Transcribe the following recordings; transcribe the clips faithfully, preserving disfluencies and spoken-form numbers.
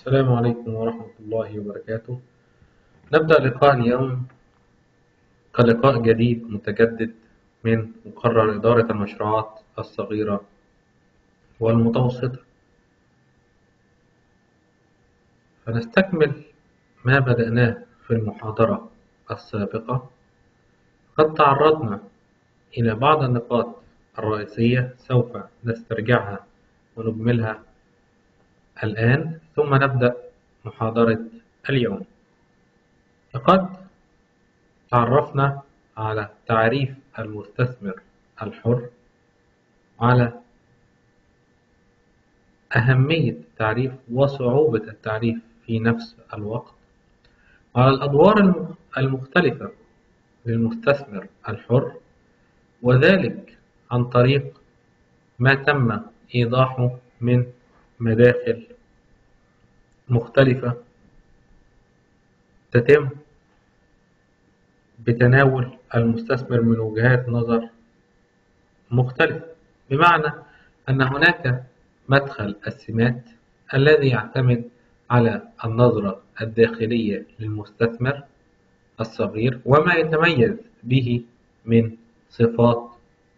السلام عليكم ورحمة الله وبركاته. نبدأ لقاء اليوم كلقاء جديد متجدد من مقرر إدارة المشروعات الصغيرة والمتوسطة، فنستكمل ما بدأناه في المحاضرة السابقة. قد تعرضنا إلى بعض النقاط الرئيسية سوف نسترجعها ونجملها الآن، ثم نبدأ محاضرة اليوم. لقد تعرفنا على تعريف المستثمر الحر، على أهمية التعريف وصعوبة التعريف في نفس الوقت، على الأدوار المختلفة للمستثمر الحر، وذلك عن طريق ما تم إيضاحه من مداخل مختلفة تتم بتناول المستثمر من وجهات نظر مختلفة. بمعنى أن هناك مدخل السمات الذي يعتمد على النظرة الداخلية للمستثمر الصغير وما يتميز به من صفات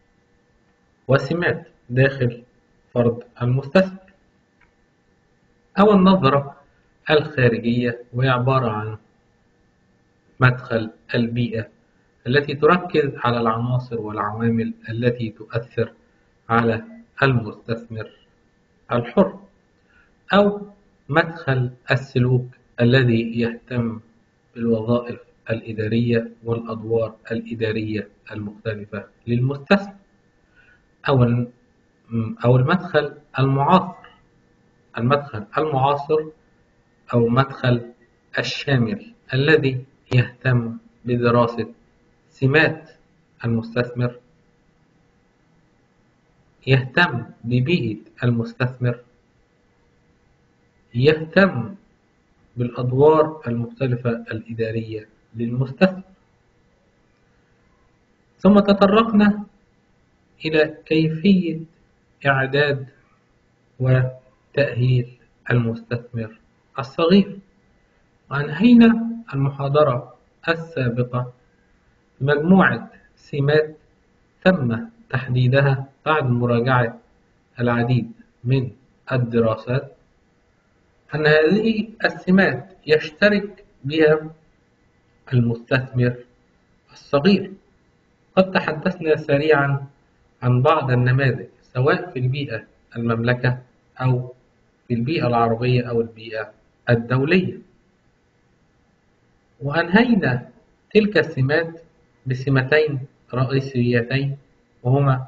وسمات داخل فرد المستثمر، أو النظرة الخارجية، وهي عبارة عن مدخل البيئة التي تركز على العناصر والعوامل التي تؤثر على المستثمر الحر، أو مدخل السلوك الذي يهتم بالوظائف الإدارية والأدوار الإدارية المختلفة للمستثمر، أو أو المدخل المعاصر المدخل المعاصر أو مدخل الشامل الذي يهتم بدراسة سمات المستثمر، يهتم ببيئة المستثمر، يهتم بالأدوار المختلفة الإدارية للمستثمر. ثم تطرقنا إلى كيفية إعداد وتأهيل المستثمر الصغير، وأنهينا المحاضرة السابقة بمجموعة سمات تم تحديدها بعد مراجعة العديد من الدراسات، أن هذه السمات يشترك بها المستثمر الصغير. قد تحدثنا سريعا عن بعض النماذج سواء في البيئة المملكة أو في البيئة العربية أو البيئة الدولية، وأنهينا تلك السمات بسمتين رئيسيتين، وهما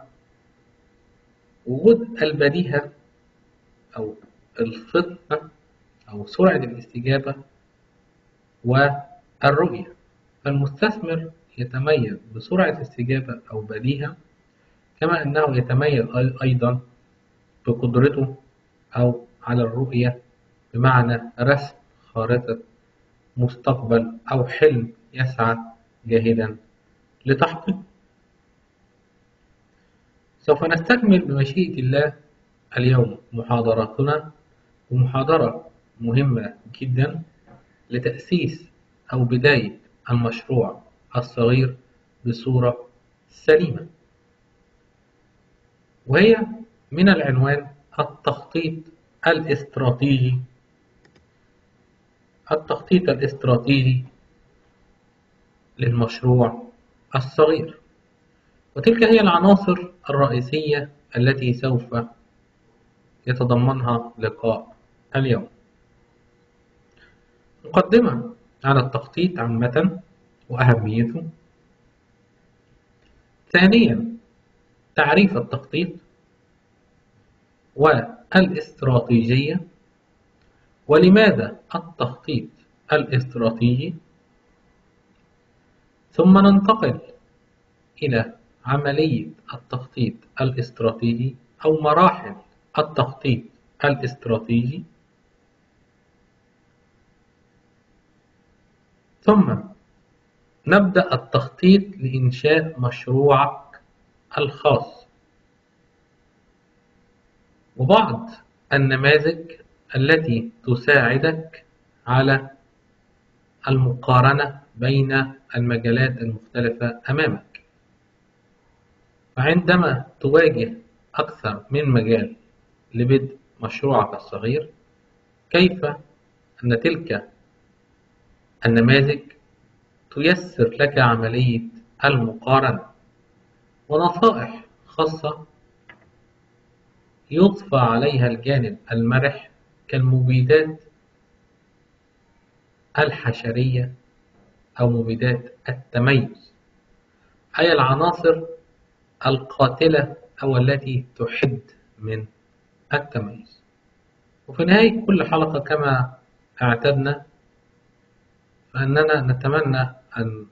وجود البديهة أو الفطنة أو سرعة الاستجابة والرؤية. فالمستثمر يتميز بسرعة استجابة أو بديهة، كما أنه يتميز أيضا بقدرته أو على الرؤية، بمعنى رسم خارطة مستقبل أو حلم يسعى جاهدا لتحقيقه. سوف نستكمل بمشيئة الله اليوم محاضراتنا، ومحاضرة مهمة جدا لتأسيس أو بداية المشروع الصغير بصورة سليمة، وهي من العنوان التخطيط الاستراتيجي التخطيط الاستراتيجي للمشروع الصغير. وتلك هي العناصر الرئيسية التي سوف يتضمنها لقاء اليوم. مقدمة على التخطيط عامة وأهميته. ثانيا، تعريف التخطيط والاستراتيجية، ولماذا التخطيط الاستراتيجي. ثم ننتقل إلى عملية التخطيط الاستراتيجي أو مراحل التخطيط الاستراتيجي. ثم نبدأ التخطيط لإنشاء مشروعك الخاص، وبعض النماذج التي تساعدك على المقارنة بين المجالات المختلفة أمامك. فعندما تواجه أكثر من مجال لبدء مشروعك الصغير، كيف أن تلك النماذج تيسر لك عملية المقارنة، ونصائح خاصة يضفى عليها الجانب المرح كالمبيدات الحشرية أو مبيدات التميز، أي العناصر القاتلة أو التي تحد من التميز. وفي نهاية كل حلقة كما اعتدنا، فأننا نتمنى أن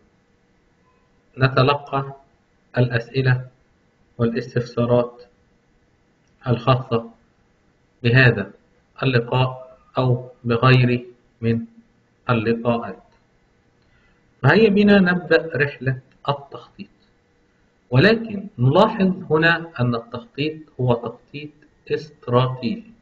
نتلقى الأسئلة والاستفسارات الخاصة بهذا اللقاء أو بغيره من اللقاءات. فهيا بنا نبدأ رحلة التخطيط، ولكن نلاحظ هنا أن التخطيط هو تخطيط استراتيجي.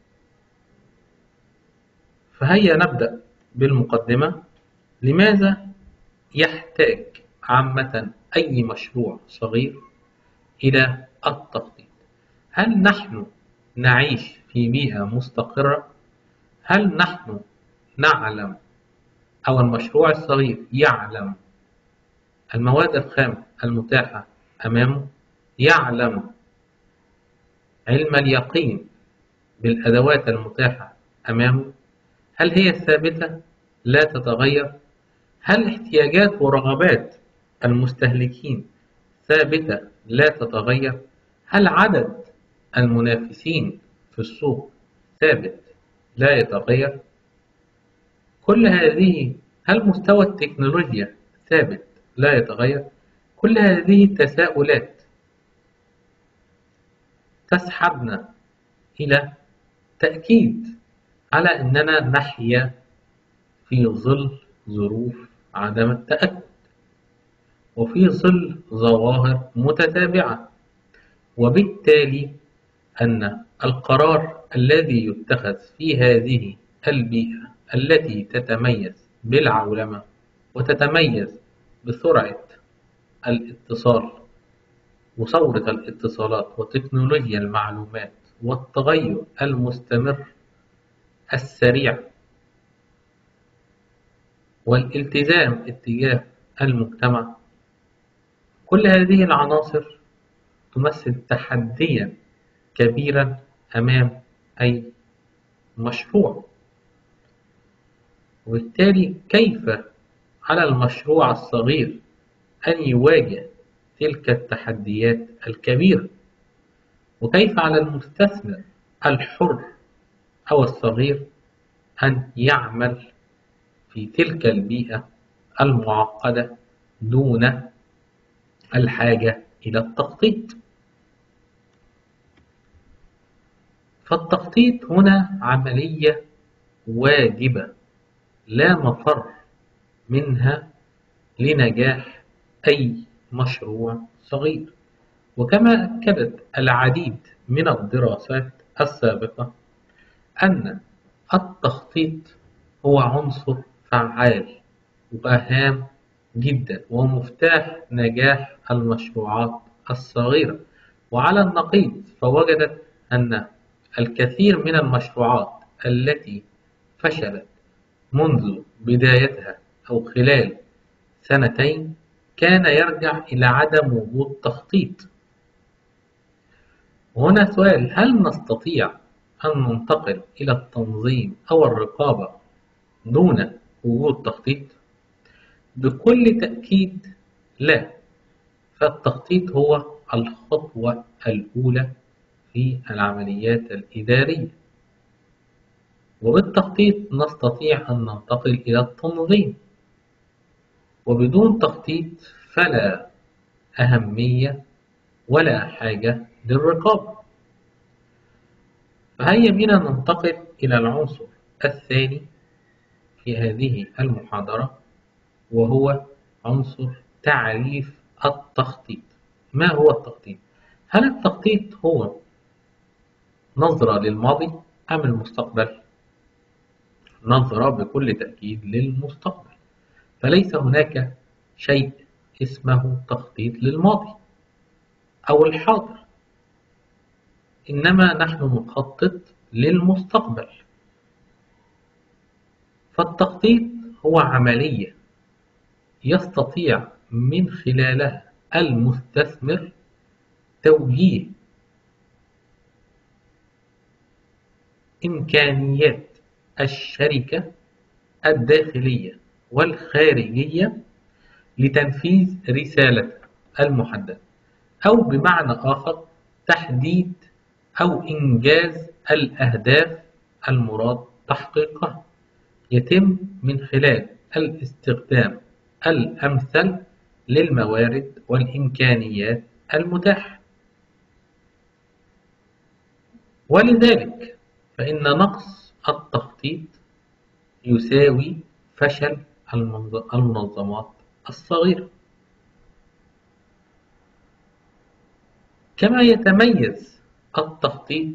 فهيا نبدأ بالمقدمة. لماذا يحتاج عامة أي مشروع صغير إلى التخطيط؟ هل نحن نعيش في بيئة مستقرة؟ هل نحن نعلم أو المشروع الصغير يعلم المواد الخام المتاحة أمامه؟ يعلم علم اليقين بالأدوات المتاحة أمامه؟ هل هي ثابتة لا تتغير؟ هل احتياجات ورغبات المستهلكين ثابتة لا تتغير؟ هل عدد المنافسين في السوق ثابت لا يتغير؟ كل هذه، هل مستوى التكنولوجيا ثابت لا يتغير؟ كل هذه تساؤلات تسحبنا إلى تأكيد على أننا نحيا في ظل ظروف عدم التأكد، وفي ظل ظواهر متتابعة، وبالتالي أن القرار الذي يتخذ في هذه البيئة التي تتميز بالعولمة وتتميز بسرعة الاتصال وثورة الاتصالات وتكنولوجيا المعلومات والتغير المستمر السريع والالتزام اتجاه المجتمع، كل هذه العناصر تمثل تحديا كبيرا أمام أي مشروع. وبالتالي كيف على المشروع الصغير أن يواجه تلك التحديات الكبيرة؟ وكيف على المستثمر الحر أو الصغير أن يعمل في تلك البيئة المعقدة دون الحاجة إلى التخطيط؟ فالتخطيط هنا عملية واجبة لا مفر منها لنجاح أي مشروع صغير. وكما أكدت العديد من الدراسات السابقة أن التخطيط هو عنصر فعال وهام جدا ومفتاح نجاح المشروعات الصغيرة. وعلى النقيض فوجدت أن الكثير من المشروعات التي فشلت منذ بدايتها أو خلال سنتين كان يرجع إلى عدم وجود تخطيط. وهنا سؤال: هل نستطيع أن ننتقل إلى التنظيم أو الرقابة دون وجود تخطيط؟ بكل تأكيد لا. فالتخطيط هو الخطوة الأولى في العمليات الإدارية، وبالتخطيط نستطيع أن ننتقل إلى التنظيم، وبدون تخطيط فلا أهمية ولا حاجة للرقابة. فهيا بنا ننتقل إلى العنصر الثاني في هذه المحاضرة، وهو عنصر تعريف التخطيط. ما هو التخطيط؟ هل التخطيط هو نظرة للماضي أم المستقبل؟ نظرة بكل تأكيد للمستقبل. فليس هناك شيء اسمه تخطيط للماضي أو الحاضر، إنما نحن نخطط للمستقبل. فالتخطيط هو عملية يستطيع من خلالها المستثمر توجيه إمكانيات الشركة الداخلية والخارجية لتنفيذ رسالته المحددة، أو بمعنى آخر تحديد أو إنجاز الأهداف المراد تحقيقها، يتم من خلال الاستخدام الأمثل للموارد والإمكانيات المتاحة. ولذلك فإن نقص التخطيط يساوي فشل المنظمات الصغيرة. كما يتميز التخطيط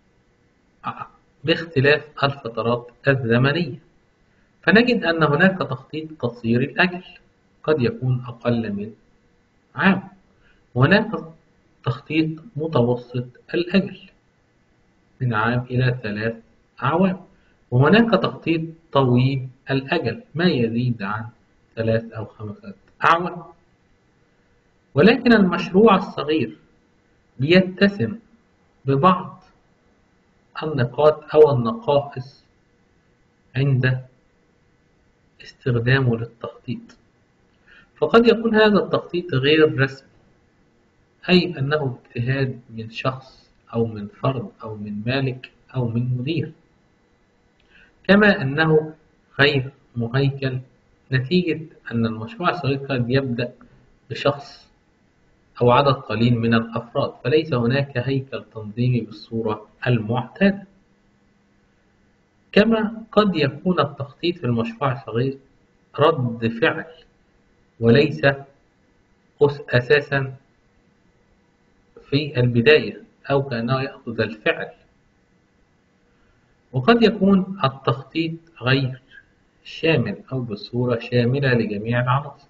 باختلاف الفترات الزمنية، فنجد أن هناك تخطيط قصير الأجل قد يكون أقل من عام، وهناك تخطيط متوسط الأجل من عام إلى ثلاث أعوام، وهناك تخطيط طويل الأجل ما يزيد عن ثلاث أو خمسة أعوام. ولكن المشروع الصغير بيتسم ببعض النقاط أو النقائص عند استخدامه للتخطيط. فقد يكون هذا التخطيط غير رسمي، أي أنه اجتهاد من شخص أو من فرد أو من مالك أو من مدير، كما أنه غير مهيكل نتيجة أن المشروع الصغير قد يبدأ بشخص أو عدد قليل من الأفراد، فليس هناك هيكل تنظيمي بالصورة المعتادة. كما قد يكون التخطيط في المشروع الصغير رد فعل وليس أساسا في البداية، أو كأنه يأخذ الفعل. وقد يكون التخطيط غير شامل أو بصورة شاملة لجميع العناصر،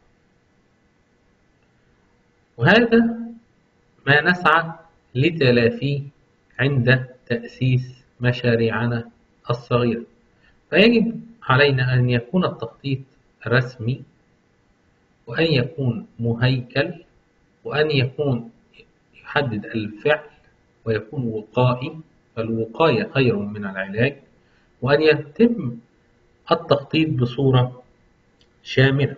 وهذا ما نسعى لتلافيه عند تأسيس مشاريعنا الصغيرة. فيجب علينا أن يكون التخطيط رسمي، وأن يكون مهيكل، وأن يكون يحدد الفعل، ويكون وقائي، فالوقاية خير من العلاج، وأن يتم التخطيط بصورة شاملة.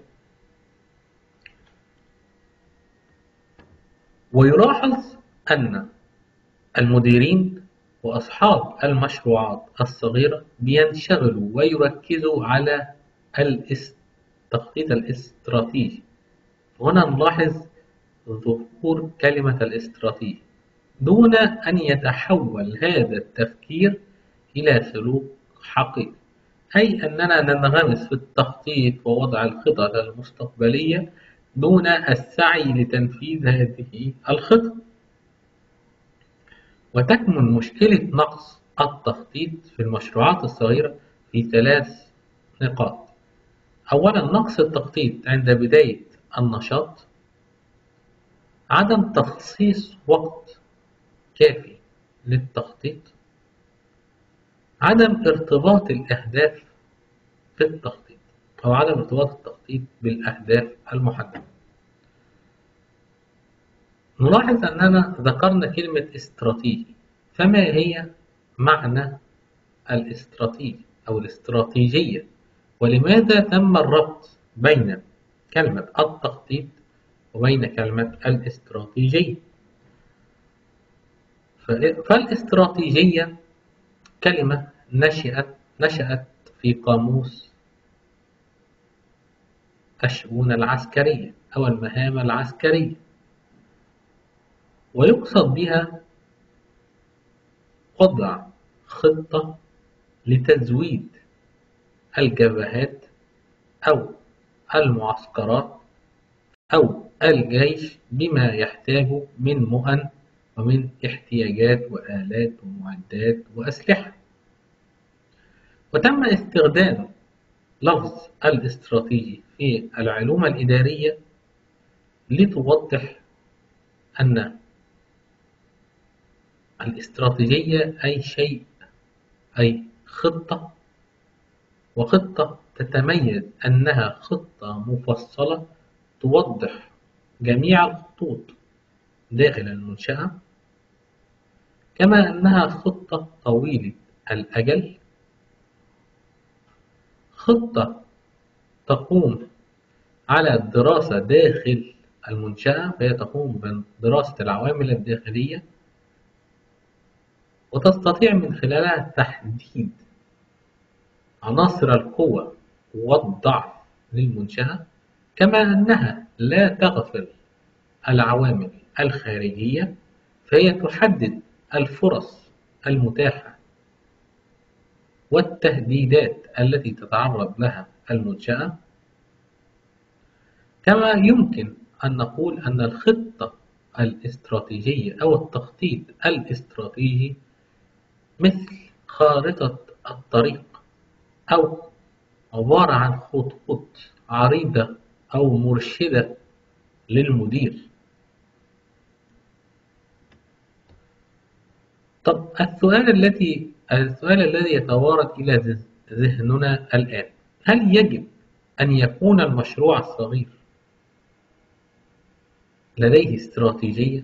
ويلاحظ أن المديرين وأصحاب المشروعات الصغيرة بينشغلوا ويركزوا على التخطيط الاستراتيجي. هنا نلاحظ ظهور كلمة الاستراتيجي دون أن يتحول هذا التفكير إلى سلوك حقيقي، أي أننا ننغمس في التخطيط ووضع الخطط المستقبلية دون السعي لتنفيذ هذه الخطط. وتكمن مشكلة نقص التخطيط في المشروعات الصغيرة في ثلاث نقاط. أولا، نقص التخطيط عند بداية النشاط، عدم تخصيص وقت كافي للتخطيط، عدم ارتباط الأهداف في التخطيط أو عدم ارتباط التخطيط بالأهداف المحددة. نلاحظ أننا ذكرنا كلمة استراتيجي، فما هي معنى الاستراتيجي أو الاستراتيجية؟ ولماذا تم الربط بين كلمة التخطيط وبين كلمة الاستراتيجية؟ فالاستراتيجية كلمة نشأت نشأت في قاموس الشؤون العسكرية أو المهام العسكرية، ويقصد بها وضع خطة لتزويد الجبهات أو المعسكرات أو الجيش بما يحتاجه من مهن ومن احتياجات وآلات ومعدات وأسلحة. وتم استخدام لفظ الاستراتيجي في العلوم الإدارية لتوضح أن الاستراتيجية أي شيء، أي خطة، وخطة تتميز أنها خطة مفصلة توضح جميع الخطوط داخل المنشأة، كما أنها خطة طويلة الأجل، خطة تقوم على الدراسة داخل المنشأة، فهي تقوم بدراسة العوامل الداخلية وتستطيع من خلالها تحديد عناصر القوة والضعف للمنشأة، كما أنها لا تغفل العوامل الخارجية، فهي تحدد الفرص المتاحة والتهديدات التي تتعرض لها المنشأة. كما يمكن أن نقول أن الخطة الاستراتيجية أو التخطيط الاستراتيجي مثل خارطة الطريق، أو عبارة عن خطوط عريضة أو مرشدة للمدير. طب السؤال الذي السؤال الذي يتوارد إلى ذهننا الآن: هل يجب أن يكون المشروع الصغير لديه استراتيجية؟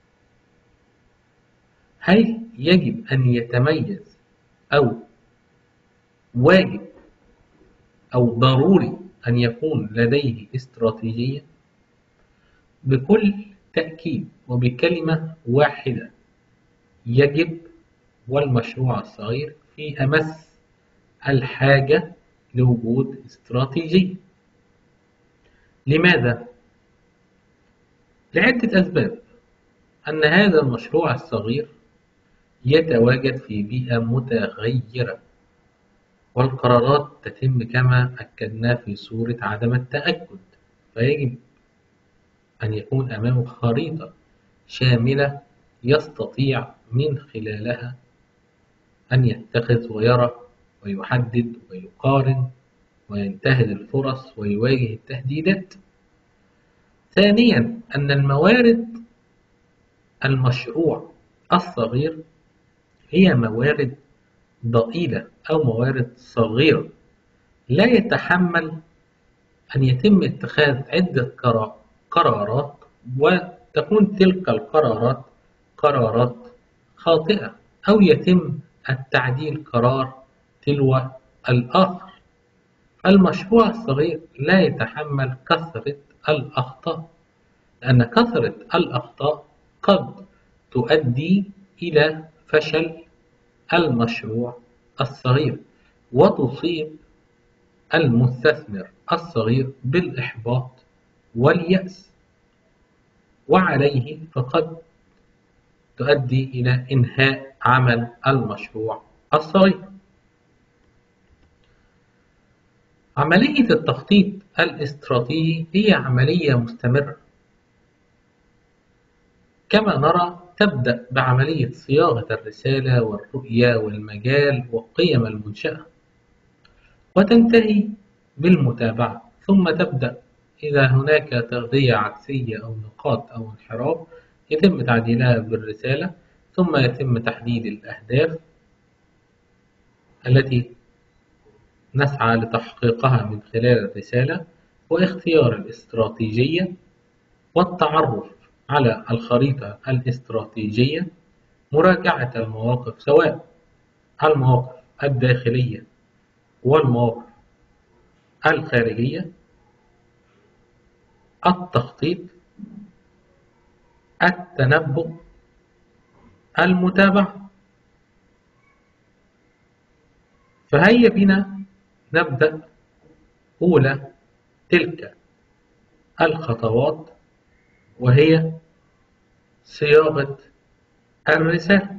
هل يجب أن يتميز أو واجب أو ضروري أن يكون لديه استراتيجية؟ بكل تأكيد وبكلمة واحدة: يجب، والمشروع الصغير في أمس الحاجة لوجود استراتيجية. لماذا؟ لعدة أسباب. أن هذا المشروع الصغير يتواجد في بيئة متغيرة، والقرارات تتم كما أكدنا في صورة عدم التأكد، فيجب أن يكون أمامه خريطة شاملة يستطيع من خلالها أن يتخذ ويرى ويحدد ويقارن وينتهز الفرص ويواجه التهديدات. ثانيا، أن الموارد المشروع الصغير هي موارد ضئيلة أو موارد صغيرة، لا يتحمل أن يتم اتخاذ عدة قرارات وتكون تلك القرارات قرارات خاطئة، أو يتم التعديل قرار تلو الآخر. المشروع الصغير لا يتحمل كثرة الأخطاء، لأن كثرة الأخطاء قد تؤدي إلى فشل المشروع الصغير وتصيب المستثمر الصغير بالإحباط واليأس، وعليه فقد تؤدي إلى إنهاء عمل المشروع الصغير. عملية التخطيط الاستراتيجي هي عملية مستمرة، كما نرى تبدأ بعملية صياغة الرسالة والرؤية والمجال وقيم المنشأة، وتنتهي بالمتابعة، ثم تبدأ إذا هناك تغذية عكسية أو نقاط أو انحراف يتم تعديلها بالرسالة، ثم يتم تحديد الأهداف التي نسعى لتحقيقها من خلال الرسالة، واختيار الاستراتيجية، والتعرف على الخريطة الاستراتيجية، مراجعة المواقف سواء المواقف الداخلية والمواقف الخارجية، التخطيط، التنبؤ، المتابعة. فهيا بنا نبدأ أولى تلك الخطوات، وهي صياغة الرسالة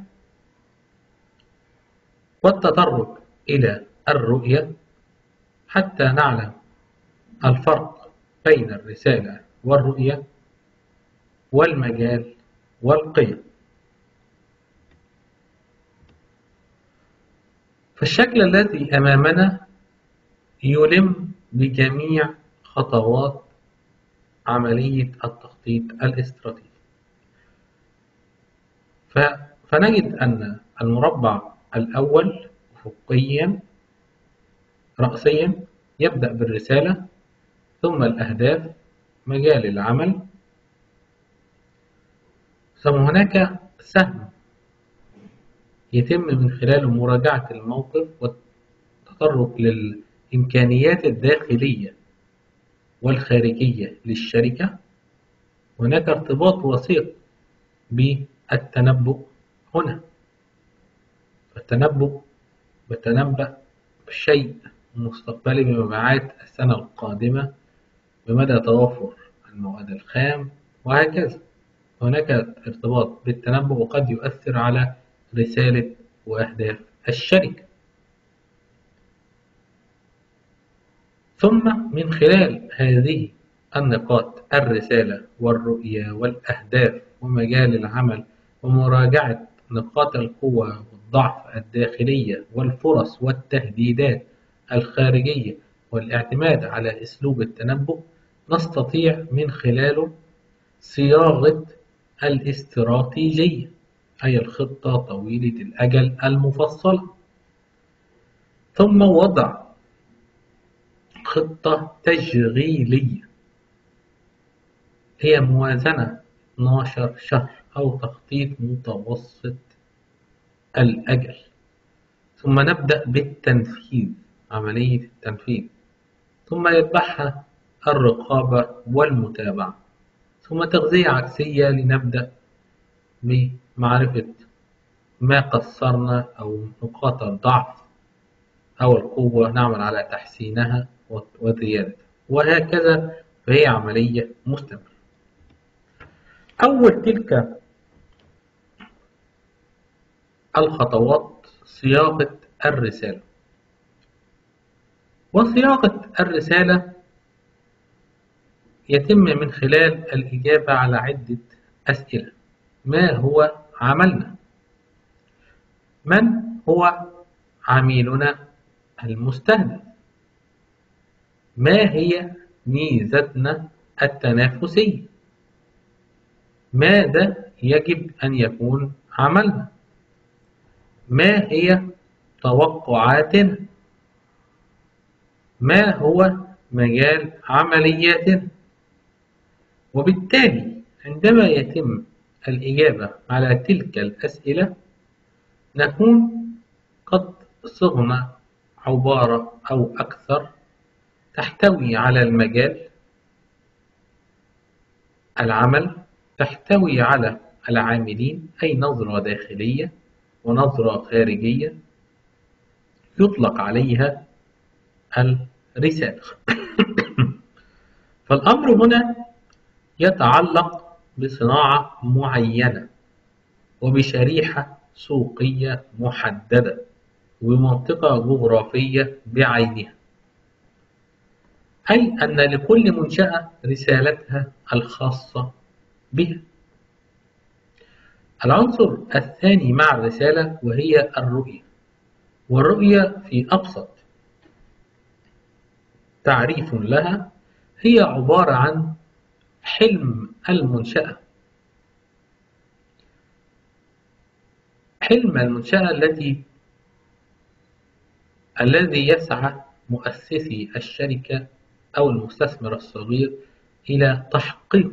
والتطرق إلى الرؤية حتى نعلم الفرق بين الرسالة والرؤية والمجال والقيم. فالشكل الذي أمامنا يلم بجميع خطوات عملية التخطيط الاستراتيجي. فنجد أن المربع الأول أفقيا رأسيا يبدأ بالرسالة، ثم الأهداف، مجال العمل، ثم هناك سهم يتم من خلاله مراجعة الموقف والتطرق للإمكانيات الداخلية والخارجية للشركة. هناك ارتباط وثيق بالتنبؤ هنا، فالتنبؤ بتنبأ بشيء مستقبلي بمبيعات السنة القادمة، بمدى توافر المواد الخام، وهكذا. هناك ارتباط بالتنبؤ وقد يؤثر على رسالة وأهداف الشركة. ثم من خلال هذه النقاط، الرسالة والرؤية والأهداف ومجال العمل ومراجعة نقاط القوة والضعف الداخلية والفرص والتهديدات الخارجية والاعتماد على أسلوب التنبؤ، نستطيع من خلاله صياغة الاستراتيجية، أي الخطة طويلة الأجل المفصلة، ثم وضع خطة تشغيلية هي موازنة اثنا عشر شهر أو تخطيط متوسط الأجل، ثم نبدأ بالتنفيذ، عملية التنفيذ، ثم يتبعها الرقابة والمتابعة، ثم تغذية عكسية لنبدأ بمعرفة ما قصرنا أو نقاط الضعف أو القوة، نعمل على تحسينها وزيادتها، وهكذا. فهي عملية مستمرة. أول تلك الخطوات صياغة الرسالة. وصياغة الرسالة يتم من خلال الإجابة على عدة أسئلة. ما هو عملنا؟ من هو عميلنا المستهدف؟ ما هي ميزتنا التنافسية؟ ماذا يجب أن يكون عملنا؟ ما هي توقعاتنا؟ ما هو مجال عملياتنا؟ وبالتالي عندما يتم الإجابة على تلك الأسئلة نكون قد صغنا عبارة أو أكثر تحتوي على المجال العمل، تحتوي على العاملين، أي نظرة داخلية ونظرة خارجية يطلق عليها الرسالة. فالأمر هنا يتعلق بصناعة معينة وبشريحة سوقية محددة ومنطقة جغرافية بعينها، أي أن لكل منشأة رسالتها الخاصة بها. العنصر الثاني مع الرسالة وهي الرؤية. والرؤية في أبسط تعريف لها هي عبارة عن حلم المنشأة، حلم المنشأة التي الذي يسعى مؤسسي الشركة أو المستثمر الصغير إلى تحقيقه.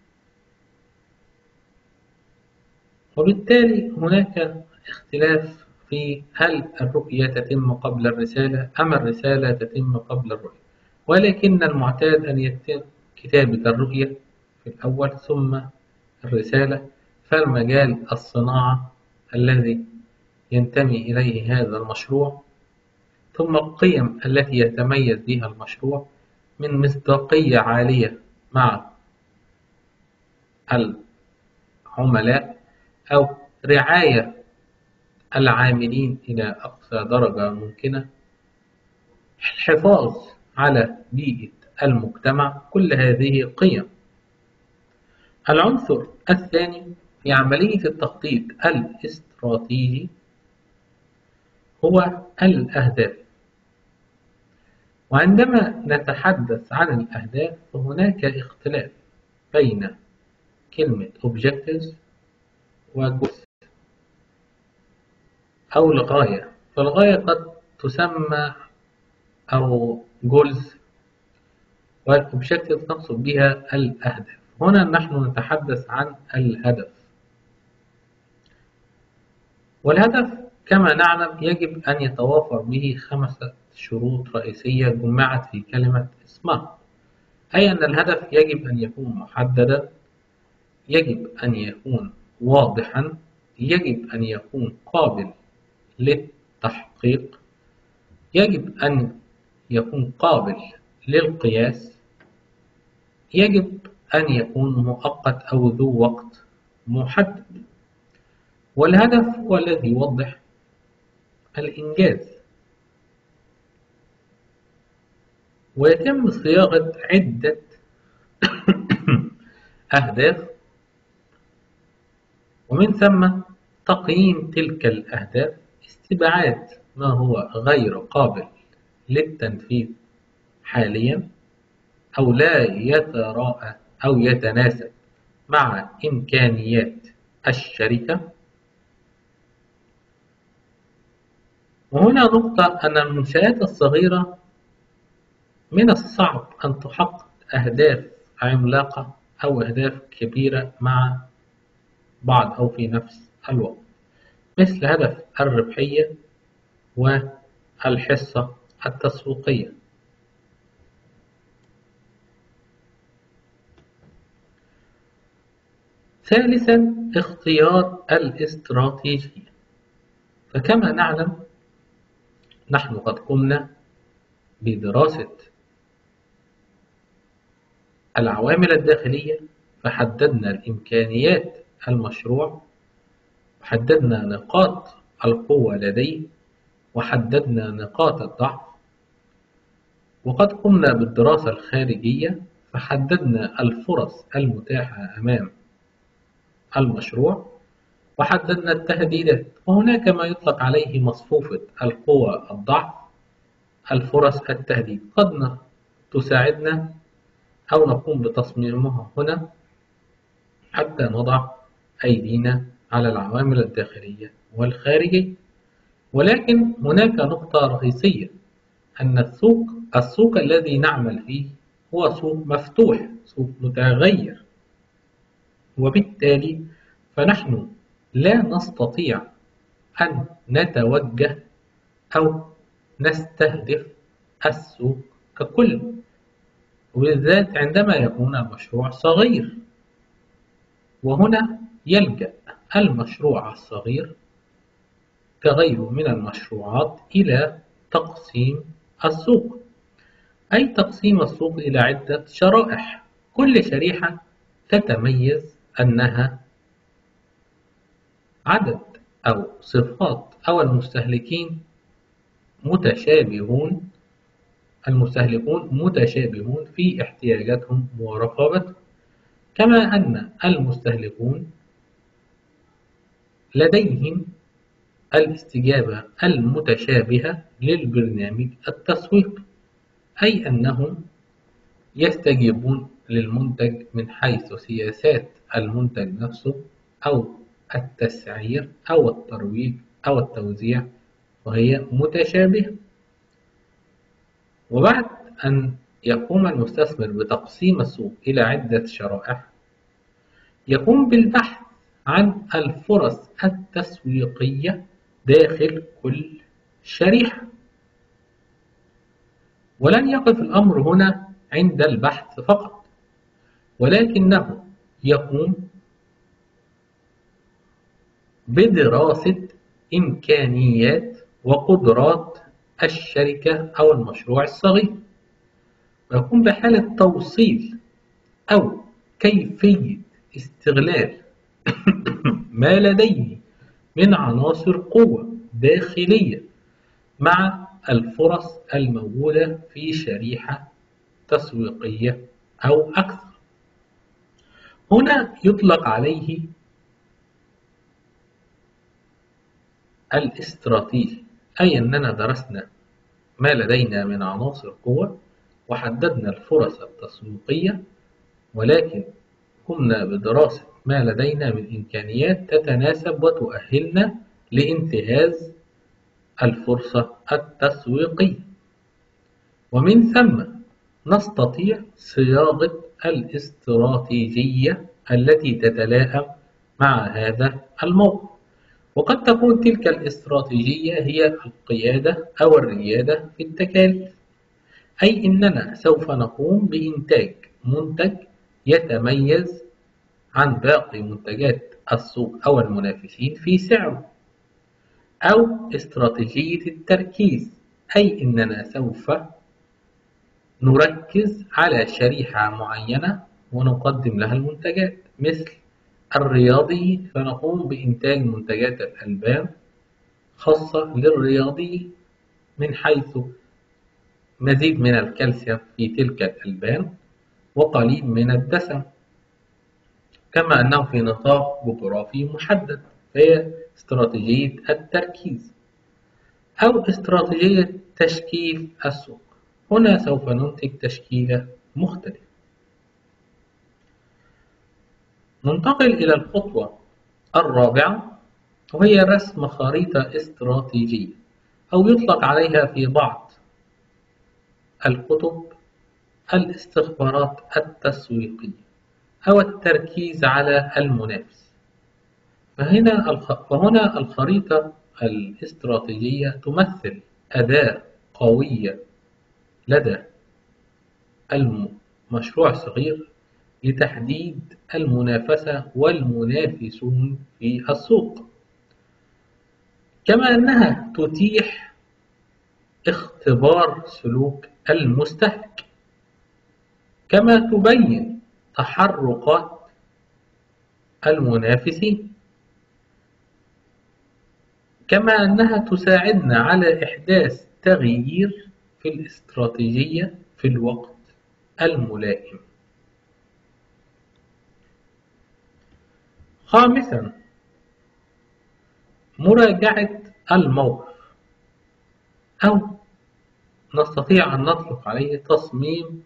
وبالتالي هناك اختلاف في هل الرؤية تتم قبل الرسالة أم الرسالة تتم قبل الرؤية، ولكن المعتاد أن يتم كتابة الرؤية في الأول ثم الرسالة. فالمجال الصناعة الذي ينتمي إليه هذا المشروع، ثم القيم التي يتميز بها المشروع من مصداقية عالية مع العملاء أو رعاية العاملين إلى أقصى درجة ممكنة، الحفاظ على بيئة المجتمع، كل هذه قيم. العنصر الثاني في عملية التخطيط الاستراتيجي هو الأهداف. وعندما نتحدث عن الأهداف فهناك اختلاف بين كلمة objectives و goals أو الغاية. فالغاية قد تسمى أو goals، والobjective نقصد بها الأهداف. هنا نحن نتحدث عن الهدف، والهدف كما نعلم يجب أن يتوافر به خمسة شروط رئيسية جمعت في كلمة SMART، أي أن الهدف يجب أن يكون محددا، يجب أن يكون واضحا، يجب أن يكون قابل للتحقيق، يجب أن يكون قابل للقياس، يجب أن يكون مؤقت أو ذو وقت محدد. والهدف هو الذي يوضح الإنجاز. ويتم صياغة عدة أهداف، ومن ثم تقييم تلك الأهداف، استبعاد ما هو غير قابل للتنفيذ حاليا أو لا يتراءى أو يتناسب مع إمكانيات الشركة. وهنا نقطة أن المنشآت الصغيرة من الصعب أن تحقق أهداف عملاقة أو أهداف كبيرة مع بعض أو في نفس الوقت، مثل هدف الربحية والحصة التسويقية. ثالثا، اختيار الاستراتيجية. فكما نعلم نحن قد قمنا بدراسة العوامل الداخلية، فحددنا الإمكانيات المشروع، وحددنا نقاط القوة لديه، وحددنا نقاط الضعف. وقد قمنا بالدراسة الخارجية، فحددنا الفرص المتاحة أمام المشروع، وحددنا التهديدات. وهناك ما يطلق عليه مصفوفة القوة الضعف، الفرص التهديد، قد تساعدنا أو نقوم بتصميمها هنا حتى نضع أيدينا على العوامل الداخلية والخارجية. ولكن هناك نقطة رئيسية، أن السوق السوق الذي نعمل فيه هو سوق مفتوح، سوق متغير، وبالتالي فنحن لا نستطيع أن نتوجه أو نستهدف السوق ككل، وبالذات عندما يكون المشروع صغير. وهنا يلجأ المشروع الصغير كغيره من المشروعات إلى تقسيم السوق، أي تقسيم السوق إلى عدة شرائح، كل شريحة تتميز أنها عدد أو صفات أو المستهلكين متشابهون المستهلكون متشابهون في احتياجاتهم ورغباتهم، كما أن المستهلكون لديهم الاستجابة المتشابهة للبرنامج التسويقي، أي أنهم يستجيبون للمنتج من حيث سياسات المنتج نفسه أو التسعير أو الترويج أو التوزيع، وهي متشابهة. وبعد أن يقوم المستثمر بتقسيم السوق إلى عدة شرائح، يقوم بالبحث عن الفرص التسويقية داخل كل شريحة. ولن يقف الأمر هنا عند البحث فقط، ولكنه يقوم بدراسة إمكانيات وقدرات الشركة أو المشروع الصغير، ويقوم بحالة توصيل أو كيفية استغلال ما لديه من عناصر قوة داخلية مع الفرص الموجودة في شريحة تسويقية أو أكثر. هنا يطلق عليه الاستراتيجي أي أننا درسنا ما لدينا من عناصر قوة وحددنا الفرص التسويقية، ولكن قمنا بدراسة ما لدينا من إمكانيات تتناسب وتؤهلنا لانتهاز الفرصة التسويقية، ومن ثم نستطيع صياغة الاستراتيجية التي تتلائم مع هذا الموقف. وقد تكون تلك الاستراتيجية هي القيادة أو الريادة في التكاليف، أي أننا سوف نقوم بإنتاج منتج يتميز عن باقي منتجات السوق أو المنافسين في سعره، أو استراتيجية التركيز، أي أننا سوف نركز على شريحة معينة ونقدم لها المنتجات، مثل الرياضي فنقوم بإنتاج منتجات الألبان خاصة للرياضي من حيث مزيد من الكالسيوم في تلك الألبان وقليل من الدسم، كما أنه في نطاق جغرافي محدد، فهي استراتيجية التركيز. أو استراتيجية تشكيل السوق، هنا سوف ننتج تشكيلة مختلفة. ننتقل إلى الخطوة الرابعة، وهي رسم خريطة استراتيجية، أو يطلق عليها في بعض الكتب الاستخبارات التسويقية أو التركيز على المنافس. فهنا فهنا الخريطة الاستراتيجية تمثل أداة قوية لدى المشروع الصغير لتحديد المنافسة والمنافسون في السوق، كما أنها تتيح اختبار سلوك المستهلك، كما تبين تحركات المنافسين، كما أنها تساعدنا على إحداث تغيير في الاستراتيجية في الوقت الملائم. خامسا، مراجعة الموقف، أو نستطيع أن نطلق عليه تصميم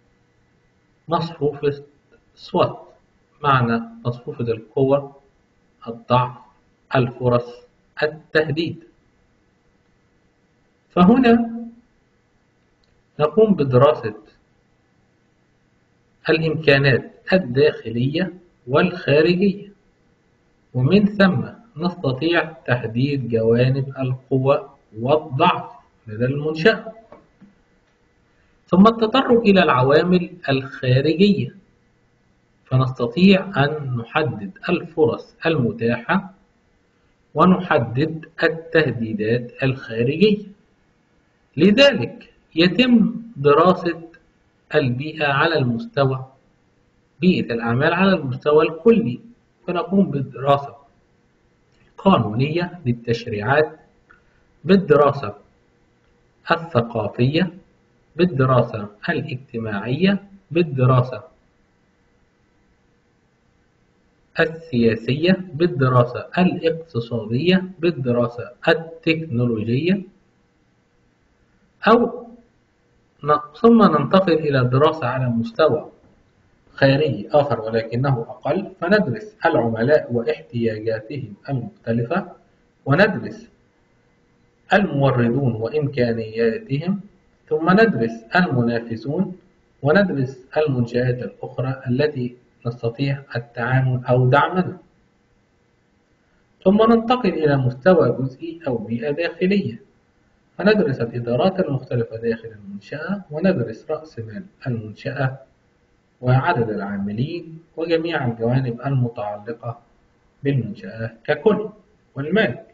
مصفوفة سوات، معنى مصفوفة القوة، الضعف، الفرص، التهديد. فهنا نقوم بدراسة الإمكانات الداخلية والخارجية، ومن ثم نستطيع تحديد جوانب القوة والضعف لدى المنشأة، ثم التطرق إلى العوامل الخارجية، فنستطيع أن نحدد الفرص المتاحة ونحدد التهديدات الخارجية. لذلك يتم دراسة البيئة على المستوى بيئة الأعمال على المستوى الكلي، فنقوم بدراسة قانونية للتشريعات، بالدراسة الثقافية، بالدراسة الاجتماعية، بالدراسة السياسية، بالدراسة الاقتصادية، بالدراسة التكنولوجية، أو ثم ننتقل إلى دراسة على مستوى خارجي آخر ولكنه أقل، فندرس العملاء واحتياجاتهم المختلفة، وندرس الموردون وإمكانياتهم، ثم ندرس المنافسون، وندرس المنشآت الأخرى التي نستطيع التعامل أو دعمها، ثم ننتقل إلى مستوى جزئي أو بيئة داخلية، فندرس الإدارات المختلفة داخل المنشأة، وندرس رأس مال المنشأة وعدد العاملين وجميع الجوانب المتعلقة بالمنشأة ككل والمالك.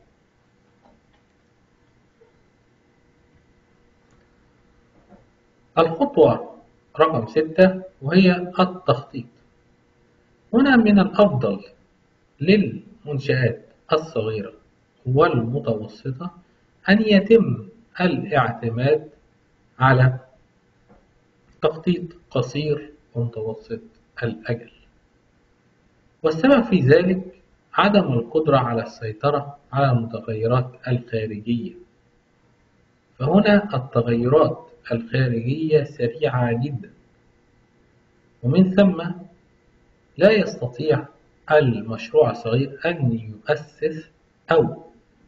الخطوة رقم ستة، وهي التخطيط. هنا من الأفضل للمنشآت الصغيرة والمتوسطة أن يتم الاعتماد على تخطيط قصير ومتوسط الأجل، والسبب في ذلك عدم القدرة على السيطرة على المتغيرات الخارجية فهنا التغيرات الخارجية سريعة جدا، ومن ثم لا يستطيع المشروع الصغير أن يؤسس أو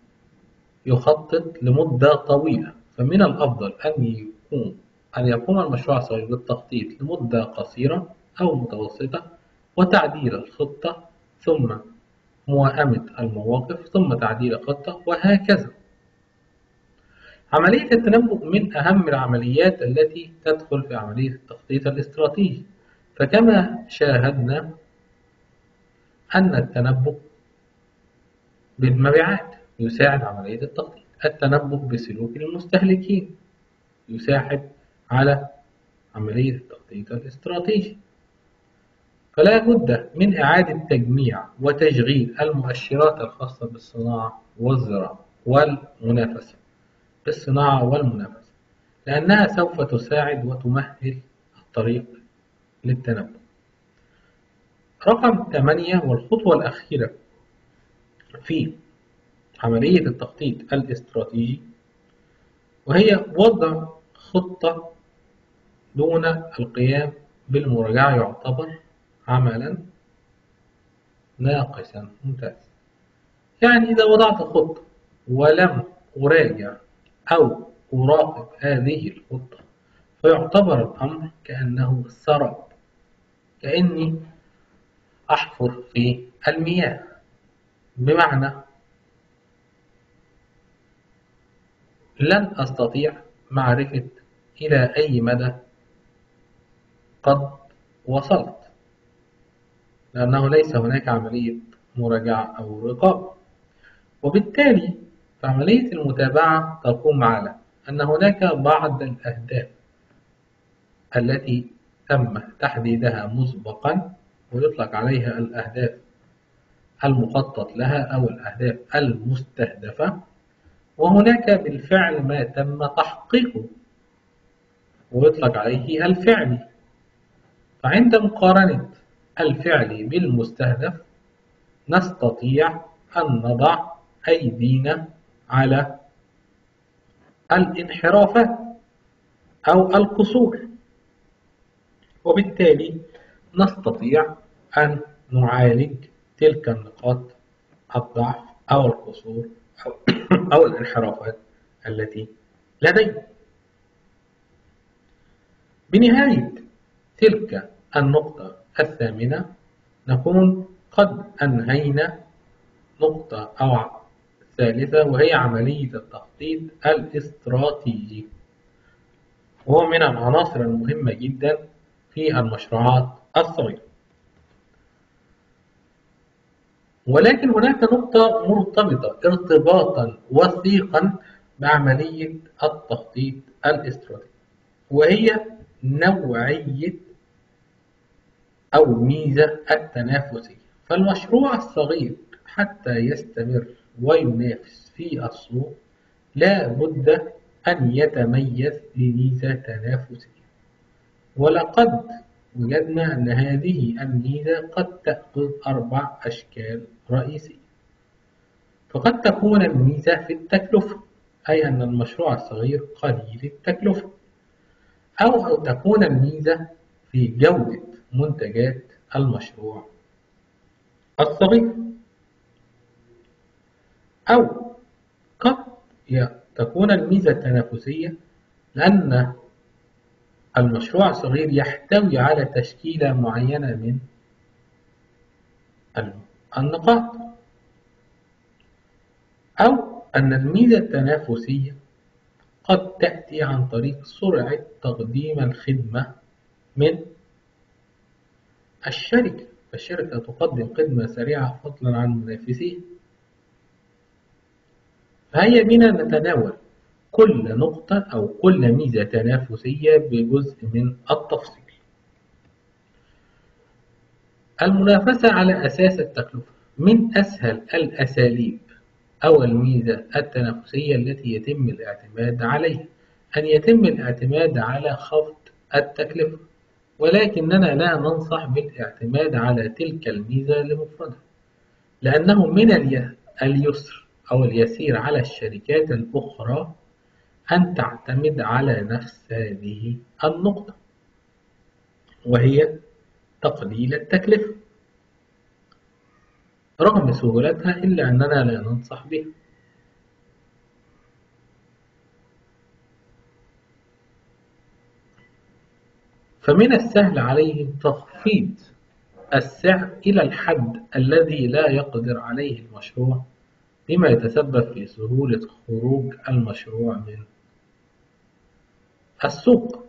يخطط لمدة طويلة. فمن الأفضل أن يكون أن يقوم المشروع الصغير بالتخطيط لمدة قصيرة أو متوسطة، وتعديل الخطة، ثم موائمة المواقف، ثم تعديل الخطة، وهكذا. عملية التنبؤ من أهم العمليات التي تدخل في عملية التخطيط الاستراتيجي. فكما شاهدنا أن التنبؤ بالمبيعات يساعد عملية التخطيط، التنبؤ بسلوك المستهلكين يساعد على عملية التخطيط الاستراتيجي. فلا بد من إعادة تجميع وتشغيل المؤشرات الخاصة بالصناعة والزراعة والمنافسة بالصناعة والمنافسة، لأنها سوف تساعد وتمهد الطريق للتنبؤ. رقم ثمانية والخطوة الأخيرة في عملية التخطيط الاستراتيجي، وهي وضع خطة دون القيام بالمراجعة يعتبر عملا ناقصا. ممتاز. يعني إذا وضعت خطة ولم أراجع أو أراقب هذه الخطة فيعتبر الأمر كأنه سراب، كأني أحفر في المياه، بمعنى لن أستطيع معرفة إلى أي مدى قد وصلت، لأنه ليس هناك عملية مراجعة أو رقابة. وبالتالي فعملية المتابعة تقوم على أن هناك بعض الأهداف التي تم تحديدها مسبقا ويطلق عليها الأهداف المخطط لها أو الأهداف المستهدفة، وهناك بالفعل ما تم تحقيقه ويطلق عليه الفعلي. فعند مقارنة الفعلي بالمستهدف نستطيع أن نضع أيدينا على الانحرافات أو القصور، وبالتالي نستطيع أن نعالج تلك النقاط الضعف أو القصور أو, أو الانحرافات التي لدينا. بنهاية تلك النقطة الثامنة نكون قد أنهينا نقطة أو ثالثة، وهي عملية التخطيط الاستراتيجي، وهو من العناصر المهمة جدا في المشروعات الصغيرة. ولكن هناك نقطة مرتبطة ارتباطا وثيقا بعملية التخطيط الاستراتيجي، وهي نوعية أو الميزة التنافسية. فالمشروع الصغير حتى يستمر وينافس في السوق لا بد أن يتميز بميزة تنافسية، ولقد وجدنا أن هذه الميزة قد تأخذ أربع أشكال رئيسية. فقد تكون الميزة في التكلفة، أي أن المشروع الصغير قليل التكلفة، أو, أو تكون الميزة في جودة منتجات المشروع الصغير، أو قد تكون الميزة التنافسية لأن المشروع الصغير يحتوي على تشكيلة معينة من النقاط، أو أن الميزة التنافسية قد تأتي عن طريق سرعة تقديم الخدمة من الشركة، فالشركة تقدم خدمة سريعة فضلا عن منافسيها. فهيا بنا نتناول كل نقطة أو كل ميزة تنافسية بجزء من التفصيل. المنافسة على أساس التكلفة من أسهل الأساليب أو الميزة التنافسية التي يتم الاعتماد عليها أن يتم الاعتماد على خفض التكلفة، ولكننا لا ننصح بالاعتماد على تلك الميزة لمفردها، لأنه من اليسر أو اليسير على الشركات الأخرى أن تعتمد على نفس هذه النقطة، وهي تقليل التكلفة، رغم سهولتها إلا أننا لا ننصح بها. فمن السهل عليهم تخفيض السعر إلى الحد الذي لا يقدر عليه المشروع، بما يتسبب في سهولة خروج المشروع من السوق.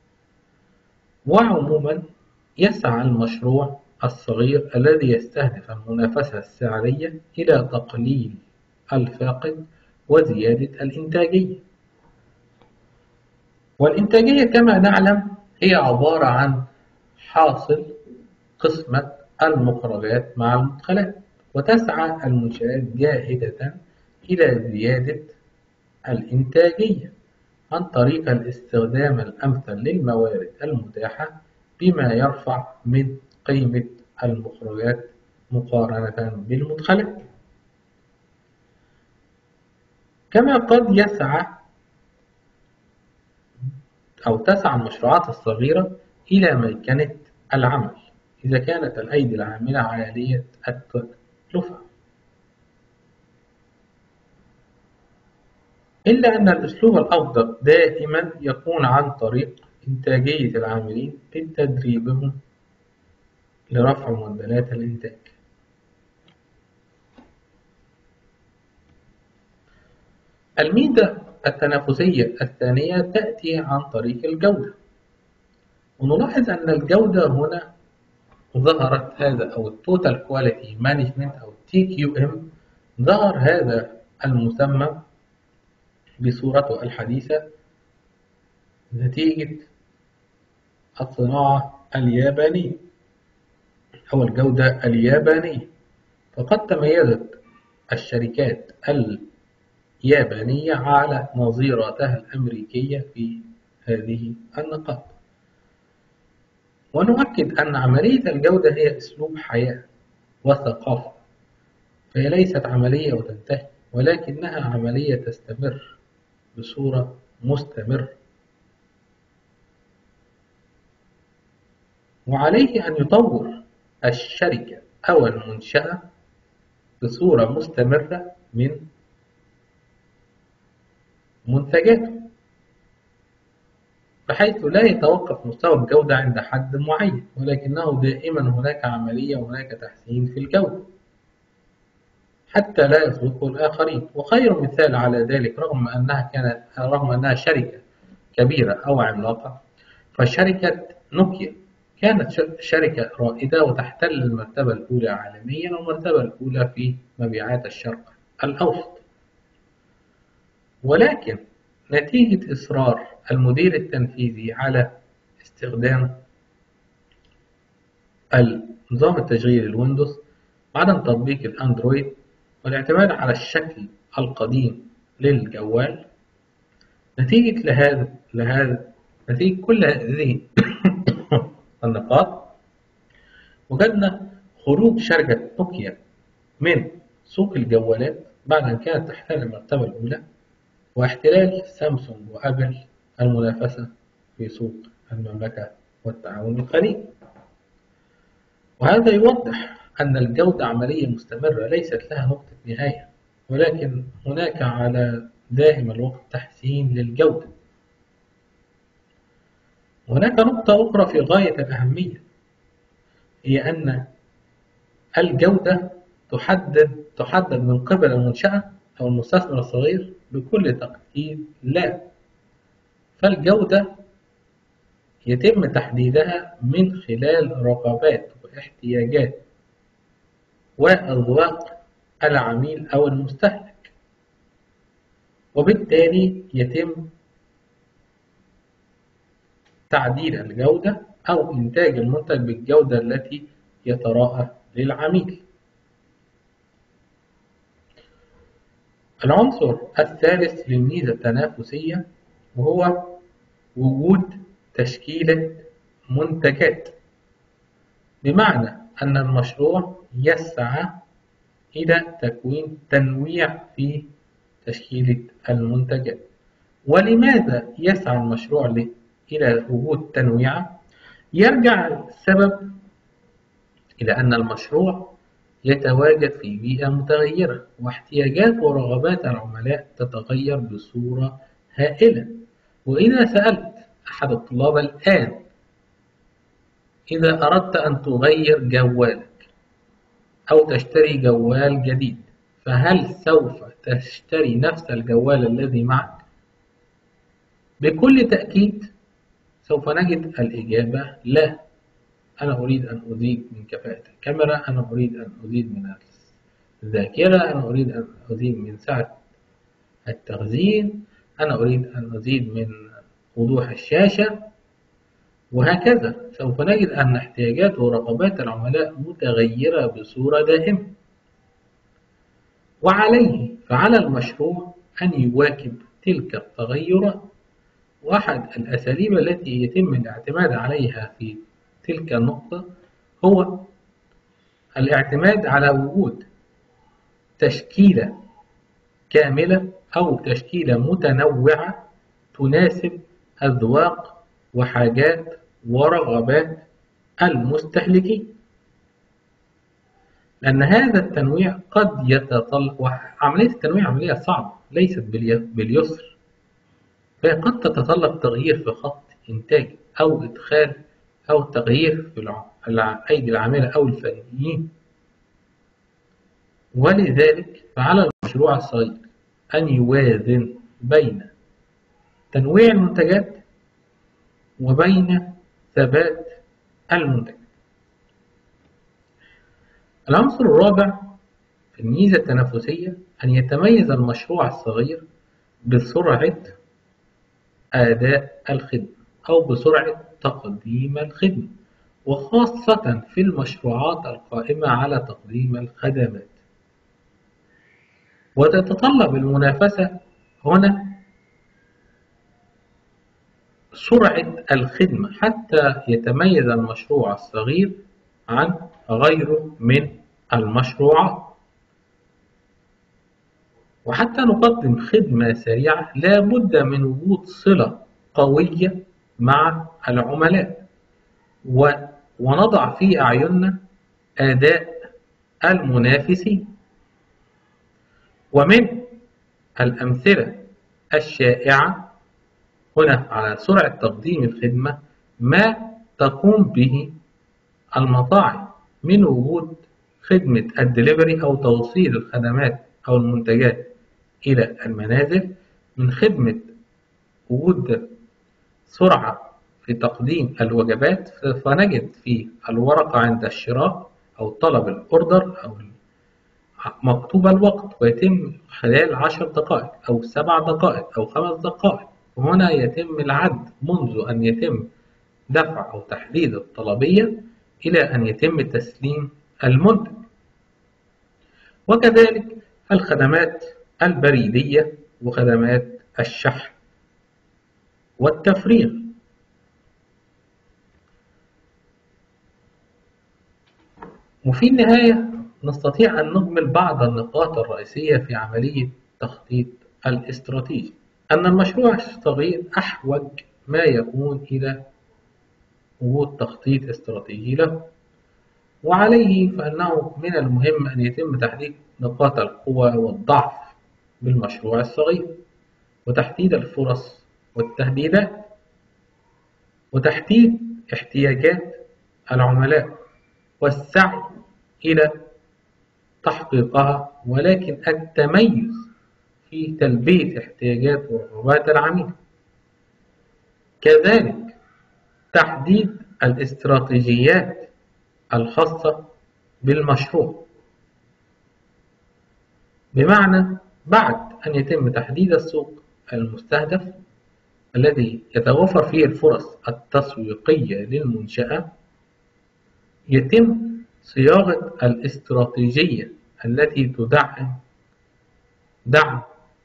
وعموما يسعى المشروع الصغير الذي يستهدف المنافسة السعرية إلى تقليل الفاقد وزيادة الإنتاجية. والإنتاجية كما نعلم هي عبارة عن حاصل قسمة المخرجات مع المدخلات، وتسعى المنشآت جاهدة إلى زيادة الإنتاجية عن طريق الاستخدام الأمثل للموارد المتاحة، بما يرفع من قيمة المخرجات مقارنة بالمدخلات. كما قد يسعى أو تسعى المشروعات الصغيرة إلى ميكنة العمل إذا كانت الأيدي العاملة عالية التكلفة، إلا أن الأسلوب الأفضل دائما يكون عن طريق إنتاجية العاملين بتدريبهم لرفع معدلات الإنتاج. الميزة التنافسية الثانية تأتي عن طريق الجودة، ونلاحظ أن الجودة هنا ظهرت هذا أو التوتال كواليتي مانجمنت أو تي كيو إم، ظهر هذا المسمى بصورته الحديثة نتيجة الصناعة اليابانية أو الجودة اليابانية. فقد تميزت الشركات اليابانية على نظيرتها الأمريكية في هذه النقاط. ونؤكد أن عملية الجودة هي أسلوب حياة وثقافة، فهي ليست عملية وتنتهي، ولكنها عملية تستمر بصورة مستمرة، وعليه أن يطور الشركة أو المنشأة بصورة مستمرة من منتجاته، بحيث لا يتوقف مستوى الجودة عند حد معين، ولكنه دائما هناك عملية وهناك تحسين في الجودة حتى لا يسبقه الآخرين. وخير مثال على ذلك، رغم أنها كانت رغم أنها شركة كبيرة أو عملاقة، فشركة نوكيا كانت شركة رائدة وتحتل المرتبة الأولى عالميا والمرتبة الأولى في مبيعات الشرق الأوسط، ولكن نتيجة إصرار المدير التنفيذي على استخدام نظام التشغيل الويندوز وعدم تطبيق الأندرويد والاعتماد على الشكل القديم للجوال، نتيجة لهذا لهذا نتيجة كل هذه النقاط وجدنا خروج شركة نوكيا من سوق الجوالات بعد أن كانت تحتل المرتبة الأولى، واحتلال سامسونج وأبل المنافسة في سوق المملكة والتعاون الخليجي. وهذا يوضح أن الجودة عملية مستمرة ليست لها نقطة نهاية، ولكن هناك على دائم الوقت تحسين للجودة. هناك نقطة أخرى في غاية الأهمية، هي أن الجودة تحدد تحدد من قبل المنشأة أو المستثمر الصغير بكل تأكيد لا، فالجودة يتم تحديدها من خلال رغبات واحتياجات وأذواق العميل أو المستهلك، وبالتالي يتم تعديل الجودة أو إنتاج المنتج بالجودة التي يتراءى للعميل. العنصر الثالث للميزة التنافسية وهو وجود تشكيلة منتجات، بمعنى أن المشروع يسعى إلى تكوين تنويع في تشكيلة المنتجات، ولماذا يسعى المشروع ل- إلى وجود تنويعة؟ يرجع السبب إلى أن المشروع يتواجد في بيئة متغيرة، واحتياجات ورغبات العملاء تتغير بصورة هائلة. وإذا سألت أحد الطلاب الآن: إذا أردت أن تغير جوالك أو تشتري جوال جديد، فهل سوف تشتري نفس الجوال الذي معك؟ بكل تأكيد سوف نجد الإجابة لا. أنا أريد أن أزيد من كفاءة الكاميرا، أنا أريد أن أزيد من الذاكرة، أنا أريد أن أزيد من سعة التخزين، أنا أريد أن أزيد من وضوح الشاشة، وهكذا. سوف نجد أن احتياجات ورغبات العملاء متغيرة بصورة دائمة، وعليه فعلى المشروع أن يواكب تلك التغيرات. وأحد الأساليب التي يتم الاعتماد عليها في تلك النقطة هو الاعتماد على وجود تشكيلة كاملة أو تشكيلة متنوعة تناسب أذواق وحاجات ورغبات المستهلكين، لأن هذا التنويع قد يتطلب، وعملية التنويع عملية صعبة ليست باليسر، فهي قد تتطلب تغيير في خط إنتاج أو إدخال أو تغيير في الأيدي العاملة أو الفنيين. ولذلك فعلى المشروع الصغير أن يوازن بين تنويع المنتجات وبين ثبات المنتج. العنصر الرابع في الميزة التنافسية أن يتميز المشروع الصغير بسرعة أداء الخدمة أو بسرعة تقديم الخدمة، وخاصة في المشروعات القائمة على تقديم الخدمات. وتتطلب المنافسة هنا سرعة الخدمة حتى يتميز المشروع الصغير عن غيره من المشروعات. وحتى نقدم خدمة سريعة لا بد من وجود صلة قوية مع العملاء، ونضع في أعيننا أداء المنافسين. ومن الأمثلة الشائعة هنا على سرعة تقديم الخدمة ما تقوم به المطاعم من وجود خدمة الدليفري أو توصيل الخدمات أو المنتجات إلى المنازل، من خدمة وجود سرعة في تقديم الوجبات، فنجد في الورقة عند الشراء أو طلب الأوردر أو مكتوب الوقت ويتم خلال عشر دقائق أو سبع دقائق أو خمس دقائق. وهنا يتم العد منذ أن يتم دفع أو تحديد الطلبية إلى أن يتم تسليم المنتج. وكذلك الخدمات البريدية وخدمات الشحن والتفريغ. وفي النهاية نستطيع أن نجمل بعض النقاط الرئيسية في عملية تخطيط الاستراتيجي. أن المشروع الصغير أحوج ما يكون إلى وجود تخطيط استراتيجي له، وعليه فإنه من المهم أن يتم تحديد نقاط القوة والضعف بالمشروع الصغير، وتحديد الفرص والتهديدات، وتحديد احتياجات العملاء والسعي إلى تحقيقها، ولكن التميز في تلبية احتياجات ورغبات العميل. كذلك تحديد الاستراتيجيات الخاصة بالمشروع، بمعنى بعد أن يتم تحديد السوق المستهدف الذي يتوفر فيه الفرص التسويقية للمنشأة، يتم صياغة الاستراتيجية التي تدعم دعم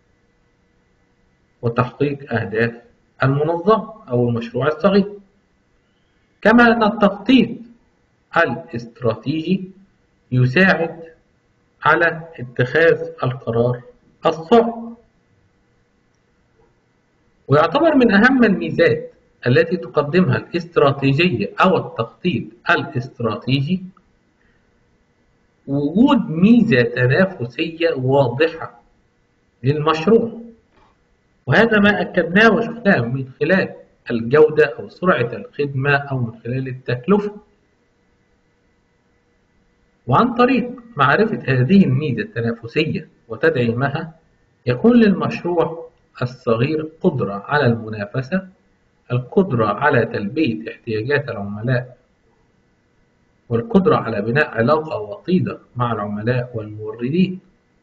وتحقيق أهداف المنظمة أو المشروع الصغير. كما أن التخطيط الاستراتيجي يساعد على اتخاذ القرار الصائب. ويعتبر من أهم الميزات التي تقدمها الاستراتيجية أو التخطيط الاستراتيجي وجود ميزة تنافسية واضحة للمشروع، وهذا ما أكدناه وشفناه من خلال الجودة أو سرعة الخدمة أو من خلال التكلفة. وعن طريق معرفة هذه الميزة التنافسية وتدعيمها يكون للمشروع الصغير قدرة على المنافسة، القدرة على تلبية احتياجات العملاء، والقدرة على بناء علاقة وطيدة مع العملاء والموردين.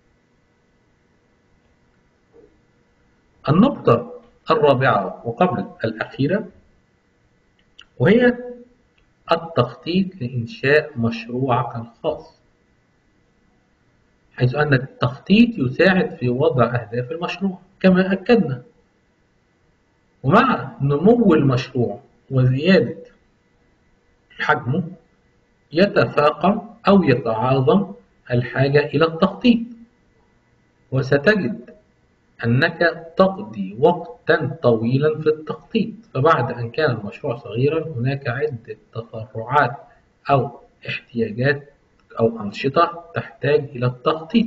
النقطة الرابعة وقبل الأخيرة وهي التخطيط لإنشاء مشروعك الخاص، حيث أن التخطيط يساعد في وضع أهداف المشروع كما أكدنا، ومع نمو المشروع وزيادة حجمه يتفاقم أو يتعاظم الحاجة إلى التخطيط، وستجد أنك تقضي وقتا طويلا في التخطيط. فبعد أن كان المشروع صغيرا هناك عدة تفرعات أو احتياجات أو أنشطة تحتاج إلى التخطيط،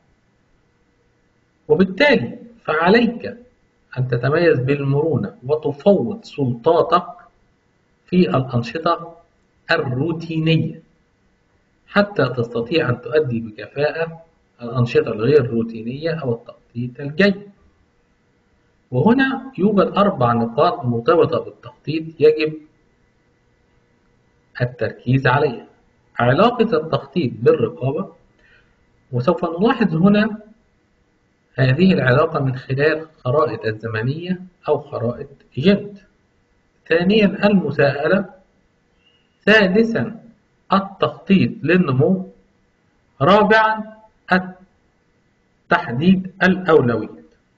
وبالتالي فعليك أن تتميز بالمرونة وتفوض سلطاتك في الأنشطة الروتينية حتى تستطيع أن تؤدي بكفاءة الأنشطة الغير روتينية أو التخطيط الجيد. وهنا يوجد أربع نقاط مرتبطة بالتخطيط يجب التركيز عليها. علاقة التخطيط بالرقابة، وسوف نلاحظ هنا هذه العلاقة من خلال خرائط الزمنية أو خرائط جنت. ثانيا المساءلة. ثالثا التخطيط للنمو. رابعا تحديد الأولويات.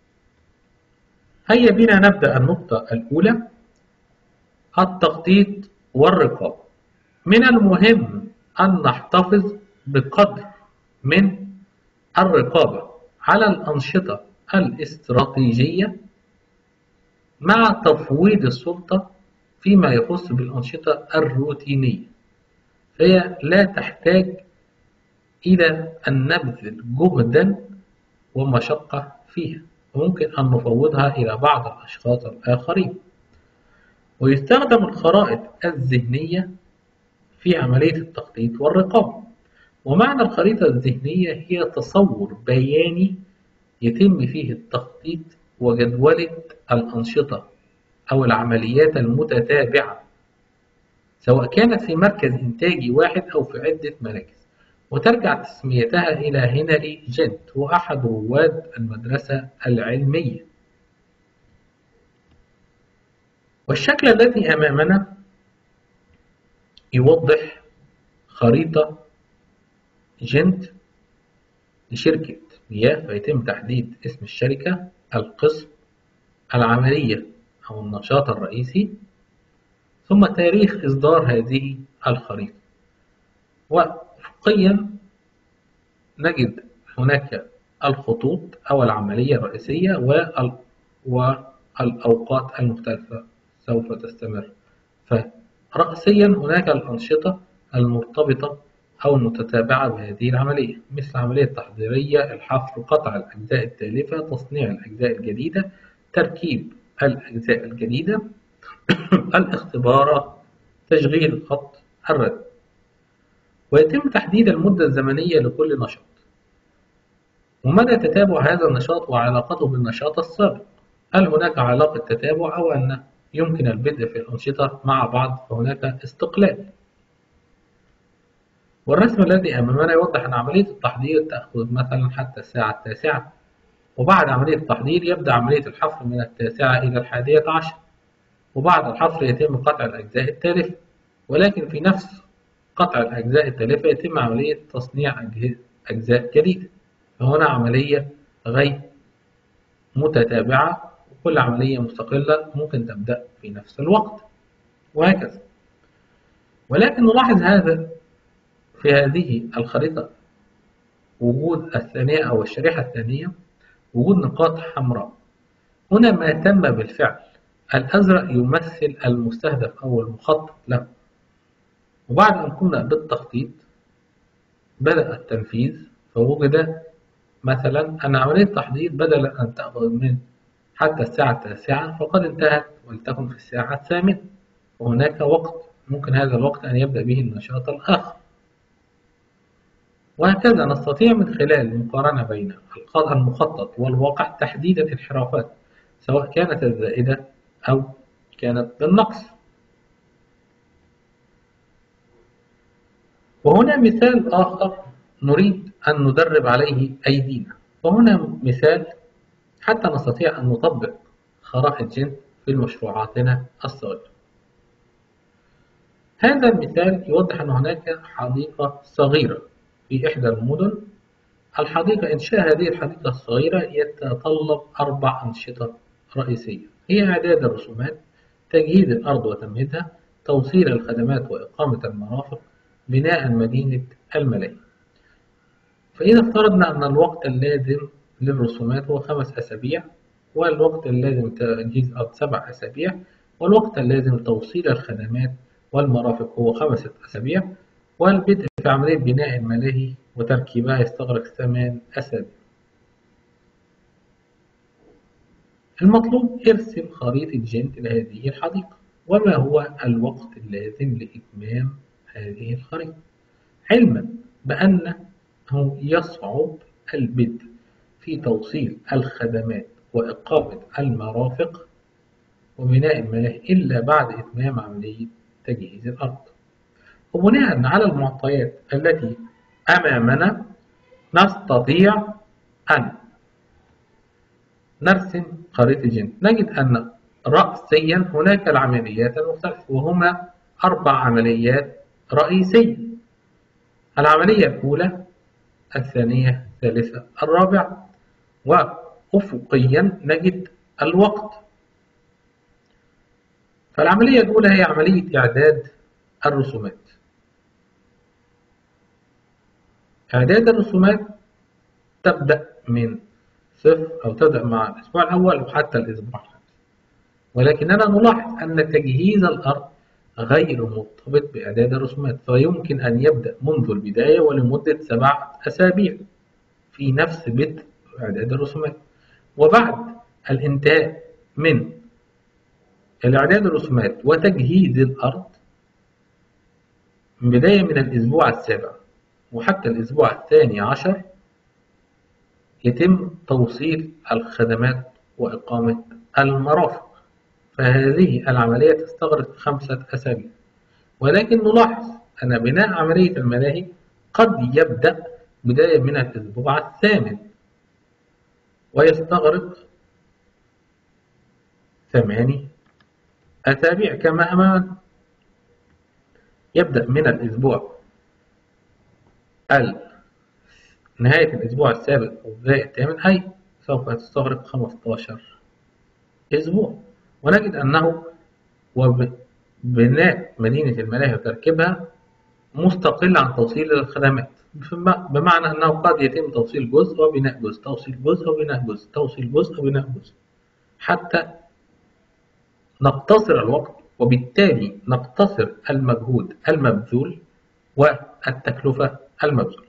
هيا بنا نبدأ النقطة الأولى، التخطيط والرقابة. من المهم أن نحتفظ بقدر من الرقابة على الأنشطة الاستراتيجية مع تفويض السلطة فيما يخص بالأنشطة الروتينية، فهي لا تحتاج إلى أن نبذل جهدا ومشقة فيها، وممكن أن نفوضها إلى بعض الأشخاص الآخرين. ويستخدم الخرائط الذهنية في عملية التخطيط والرقابة. ومعنى الخريطة الذهنية هي تصور بياني يتم فيه التخطيط وجدولة الأنشطة أو العمليات المتتابعة، سواء كانت في مركز إنتاجي واحد أو في عدة مراكز. وترجع تسميتها إلى هنري جنت، وأحد رواد المدرسة العلمية. والشكل الذي أمامنا يوضح خريطة جنت لشركة مياه، فيتم تحديد اسم الشركة، القسم، العملية أو النشاط الرئيسي، ثم تاريخ إصدار هذه الخريطة. وأفقيا نجد هناك الخطوط أو العملية الرئيسية والأوقات المختلفة سوف تستمر. فرأسيا هناك الأنشطة المرتبطة أو المتتابعة بهذه العملية، مثل العملية التحضيرية، الحفر، قطع الأجزاء التالفة، تصنيع الأجزاء الجديدة، تركيب الأجزاء الجديدة، الاختبارات، تشغيل الخط، الرد. ويتم تحديد المدة الزمنية لكل نشاط، ومدى تتابع هذا النشاط وعلاقته بالنشاط السابق. هل هناك علاقة تتابع أو أن يمكن البدء في الأنشطة مع بعض فهناك استقلال. والرسم الذي أمامنا يوضح أن عملية التحضير تأخذ مثلا حتى الساعة التاسعة، وبعد عملية التحضير يبدأ عملية الحفر من التاسعة إلى الحادية عشر، وبعد الحفر يتم قطع الأجزاء التالفة. ولكن في نفس قطع الأجزاء التالفة يتم عملية تصنيع أجزاء جديدة، فهنا عملية غير متتابعة، وكل عملية مستقلة ممكن تبدأ في نفس الوقت، وهكذا. ولكن نلاحظ هذا في هذه الخريطة وجود الثانية أو الشريحة الثانية وجود نقاط حمراء، هنا ما تم بالفعل. الأزرق يمثل المستهدف أو المخطط له، وبعد أن قمنا بالتخطيط بدأ التنفيذ. فوجد مثلا أن عملية التحضير بدل أن تأخذ من حتى الساعة التاسعة فقد انتهت ولتكن في الساعة الثامنة، وهناك وقت ممكن هذا الوقت أن يبدأ به النشاط الآخر. وهكذا نستطيع من خلال المقارنة بين المخطط والواقع تحديد الانحرافات، سواء كانت الزائدة أو كانت بالنقص. وهنا مثال آخر نريد أن ندرب عليه أيدينا، وهنا مثال حتى نستطيع أن نطبق خرائط جنت في مشروعاتنا الصغيرة. هذا المثال يوضح أن هناك حديقة صغيرة في إحدى المدن. الحديقة إنشاء هذه الحديقة الصغيرة يتطلب أربع أنشطة رئيسية، هي إعداد الرسومات، تجهيز الأرض وتمهيدها، توصيل الخدمات وإقامة المرافق، بناء مدينة الملاهي. فإذا افترضنا أن الوقت اللازم للرسومات هو خمس أسابيع، والوقت اللازم تجهيز الأرض سبع أسابيع، والوقت اللازم توصيل الخدمات والمرافق هو خمسة أسابيع، والبدء في عملية بناء الملاهي وتركيبها يستغرق ثمان أسابيع. المطلوب ارسم خريطة جنت لهذه الحديقة، وما هو الوقت اللازم لإتمام هذه الخريطة، علما بأنه يصعب البدء في توصيل الخدمات وإقامة المرافق وبناء الملاهي إلا بعد إتمام عملية تجهيز الأرض. وبناء على المعطيات التي أمامنا نستطيع أن نرسم خريطة جنت. نجد أن رأسيا هناك العمليات المختلفة، وهما أربع عمليات رئيسية: العملية الأولى، الثانية، الثالثة، الرابعة. وأفقيا نجد الوقت. فالعملية الأولى هي عملية إعداد الرسومات. إعداد الرسومات تبدأ من صفر أو تبدأ مع الأسبوع الأول وحتى الأسبوع الخامس، ولكننا نلاحظ أن تجهيز الأرض غير مرتبط بإعداد الرسومات، فيمكن أن يبدأ منذ البداية ولمدة سبعة أسابيع في نفس بدء إعداد الرسومات. وبعد الانتهاء من الإعداد الرسومات وتجهيز الأرض من بداية من الأسبوع السابع وحتى الأسبوع الثاني عشر يتم توصيل الخدمات وإقامة المرافق. فهذه العملية تستغرق خمسة أسابيع، ولكن نلاحظ أن بناء عملية الملاهي قد يبدأ بداية من الأسبوع الثامن ويستغرق ثماني أسابيع كما أمامنا. يبدأ من الأسبوع نهاية الأسبوع السابع أو بداية الثامن، أي سوف تستغرق خمسة عشر أسبوع. ونجد أنه وبناء مدينة الملاهي وتركيبها مستقل عن توصيل الخدمات، بمعنى أنه قد يتم توصيل جزء وبناء جزء، توصيل جزء وبناء جزء، توصيل جزء وبناء جزء، حتى نقتصر الوقت وبالتالي نقتصر المجهود المبذول والتكلفة المبذولة.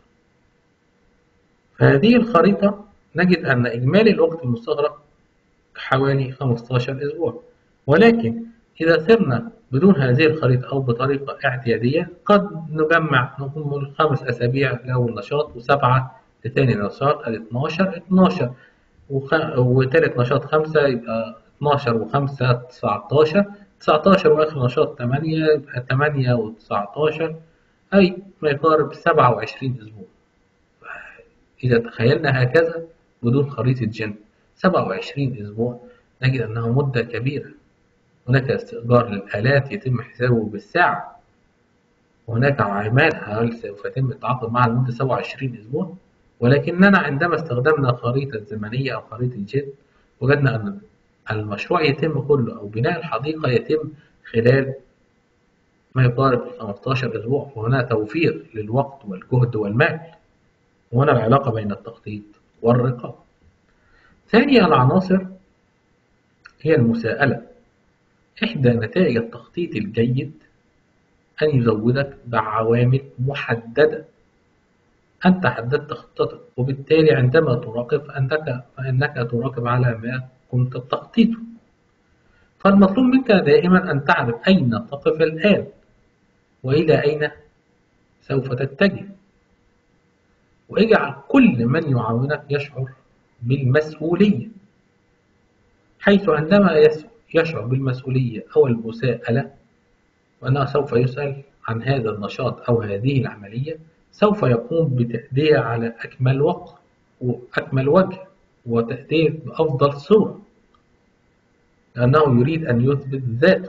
فهذه الخريطة نجد أن إجمالي الوقت المستغرق حوالي خمسة عشر أسبوع، ولكن إذا سرنا بدون هذه الخريطة أو بطريقة اعتيادية قد نجمع نقول خمس أسابيع لأول نشاط وسبعة لثاني نشاط، اثناشر اثناشر وثالث نشاط خمسة، يبقى اثناشر وخمسة تسعتاشر، تسعتاشر وآخر نشاط ثمانية، يبقى ثمانية وتسعتاشر، أي ما يقارب سبعة وعشرين أسبوع. إذا تخيلنا هكذا بدون خريطة جنت سبعة وعشرين أسبوع نجد أنها مدة كبيرة. هناك استئجار للآلات يتم حسابه بالساعة، وهناك عمال هل سوف يتم التعاقد معها لمدة سبعة وعشرين أسبوع. ولكننا عندما استخدمنا خريطة زمنية أو خريطة جنت وجدنا أن المشروع يتم كله أو بناء الحديقة يتم خلال ما يقارب خمسة عشر أسبوع، وهنا توفير للوقت والجهد والمال. وهنا العلاقة بين التخطيط والرقابة. ثاني العناصر هي المساءلة. إحدى نتائج التخطيط الجيد أن يزودك بعوامل محددة. أنت حددت خطتك، وبالتالي عندما تراقب فأنك, فإنك تراقب على ما كنت تخطيطه. فالمطلوب منك دائما أن تعرف أين تقف الآن وإلى أين سوف تتجه، واجعل كل من يعاونك يشعر بالمسؤولية، حيث عندما يشعر بالمسؤولية أو المساءلة وأنه سوف يسأل عن هذا النشاط أو هذه العملية، سوف يقوم بتأدية على أكمل وجه وأكمل وجه وتأدية بأفضل صورة، لأنه يريد أن يثبت ذاته.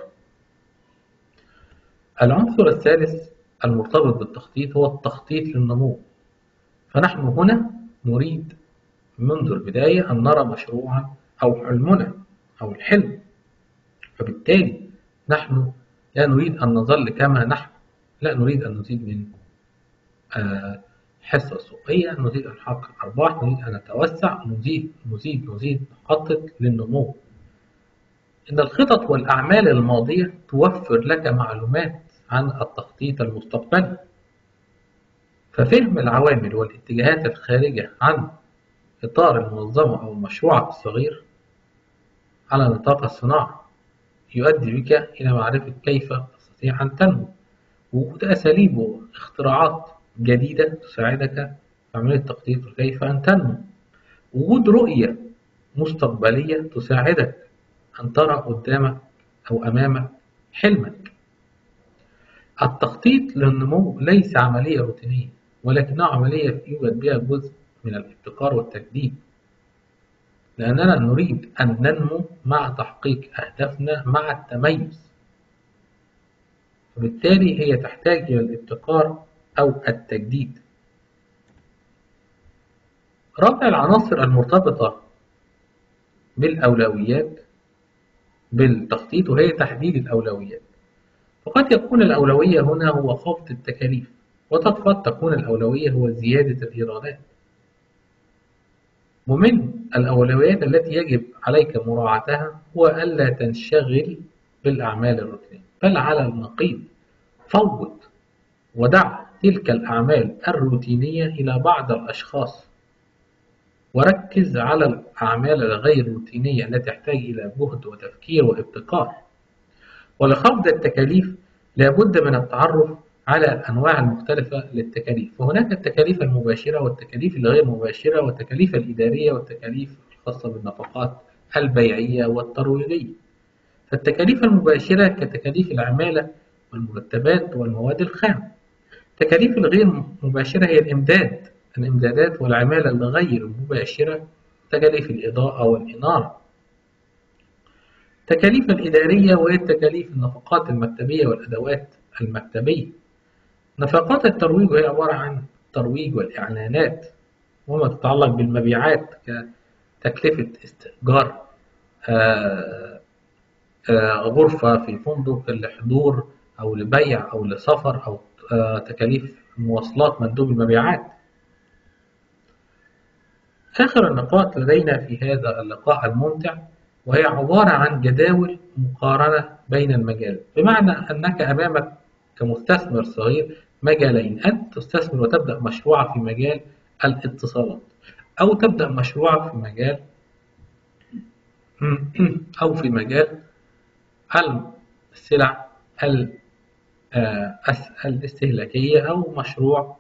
العنصر الثالث المرتبط بالتخطيط هو التخطيط للنمو. فنحن هنا نريد منذ البداية أن نرى مشروعا أو حلمنا أو الحلم، فبالتالي نحن لا نريد أن نظل كما نحن، لا نريد أن نزيد من حصة سوقية، نريد أن نحقق أرباح، نريد أن نتوسع، نزيد نزيد نزيد نخطط للنمو. إن الخطط والأعمال الماضية توفر لك معلومات عن التخطيط المستقبلي، ففهم العوامل والاتجاهات الخارجة عن إطار المنظمة أو المشروع الصغير على نطاق الصناعة يؤدي بك إلى معرفة كيف تستطيع أن تنمو. وجود أساليب واختراعات جديدة تساعدك في عملية التخطيط وكيف أن تنمو. وجود رؤية مستقبلية تساعدك أن ترى قدامك أو أمامك حلمك. التخطيط للنمو ليس عملية روتينية، ولكنها عملية يوجد بها جزء من الابتكار والتجديد، لأننا نريد أن ننمو مع تحقيق أهدافنا مع التميز، وبالتالي هي تحتاج إلى الابتكار أو التجديد. رابع العناصر المرتبطة بالأولويات بالتخطيط وهي تحديد الأولويات. وقد يكون الأولوية هنا هو خفض التكاليف، وقد تكون الأولوية هو زيادة الإيرادات. ومن الأولويات التي يجب عليك مراعاتها هو ألا تنشغل بالأعمال الروتينية، بل على النقيض فوض ودع تلك الأعمال الروتينية إلى بعض الأشخاص، وركز على الأعمال الغير روتينية التي تحتاج إلى جهد وتفكير وابتكار. ولخفض التكاليف لابد من التعرف على الأنواع المختلفة للتكاليف، وهناك التكاليف المباشرة والتكاليف الغير مباشرة والتكاليف الإدارية والتكاليف الخاصة بالنفقات البيعية والترويجية. فالتكاليف المباشرة كتكاليف العمالة والمرتبات والمواد الخام. التكاليف الغير مباشرة هي الإمداد الإمدادات والعمالة الغير مباشرة، تكاليف الإضاءة والإنارة. التكاليف الإدارية وهي تكاليف النفقات المكتبية والأدوات المكتبية. نفقات الترويج وهي عبارة عن الترويج والإعلانات وما تتعلق بالمبيعات كتكلفة استئجار آآ آآ غرفة في فندق لحضور أو لبيع أو لسفر أو تكاليف مواصلات مندوب المبيعات. آخر النقاط لدينا في هذا اللقاء الممتع وهي عبارة عن جداول مقارنة بين المجالات، بمعنى أنك أمامك كمستثمر صغير مجالين: أن تستثمر وتبدأ مشروع في مجال الاتصالات، أو تبدأ مشروع في مجال أو في مجال السلع الاستهلاكية، أو مشروع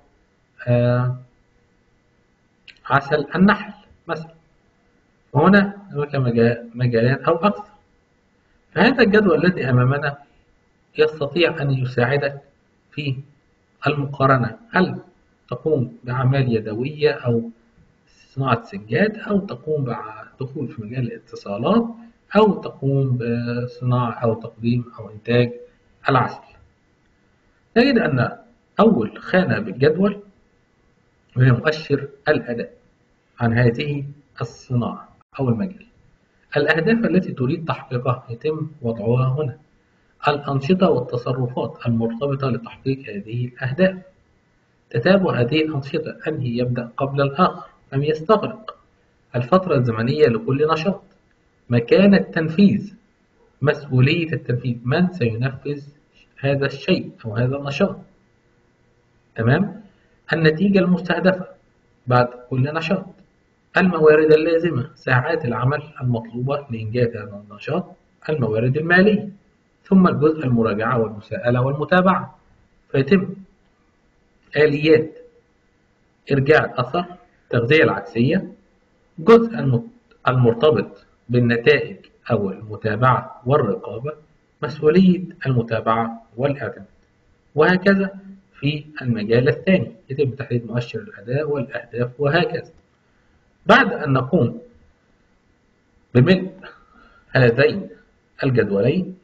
عسل النحل مثلا. وهنا هناك مجالان أو أكثر. فهذا الجدول الذي أمامنا يستطيع أن يساعدك في المقارنة: هل تقوم بأعمال يدوية أو صناعة سجاد، أو تقوم بدخول في مجال الاتصالات، أو تقوم بصناعة أو تقديم أو إنتاج العسل. نجد أن أول خانة بالجدول وهي مؤشر الأداء عن هذه الصناعة أو المجال. الأهداف التي تريد تحقيقها يتم وضعها هنا. الأنشطة والتصرفات المرتبطة لتحقيق هذه الأهداف. تتابع هذه الأنشطة، أنهي يبدأ قبل الآخر، أم يستغرق. الفترة الزمنية لكل نشاط. مكان التنفيذ، مسؤولية التنفيذ، من سينفذ هذا الشيء أو هذا النشاط. تمام؟ النتيجة المستهدفة بعد كل نشاط، الموارد اللازمة، ساعات العمل المطلوبة لإنجاز هذا النشاط، الموارد المالية، ثم الجزء المراجعة والمساءلة والمتابعة. فيتم آليات إرجاع الأثر، التغذية العكسية، جزء المرتبط بالنتائج أو المتابعة والرقابة، مسؤولية المتابعة والإعتماد، وهكذا. في المجال الثاني يتم تحديد مؤشر الأداء والأهداف وهكذا. بعد أن نقوم بملء هذين الجدولين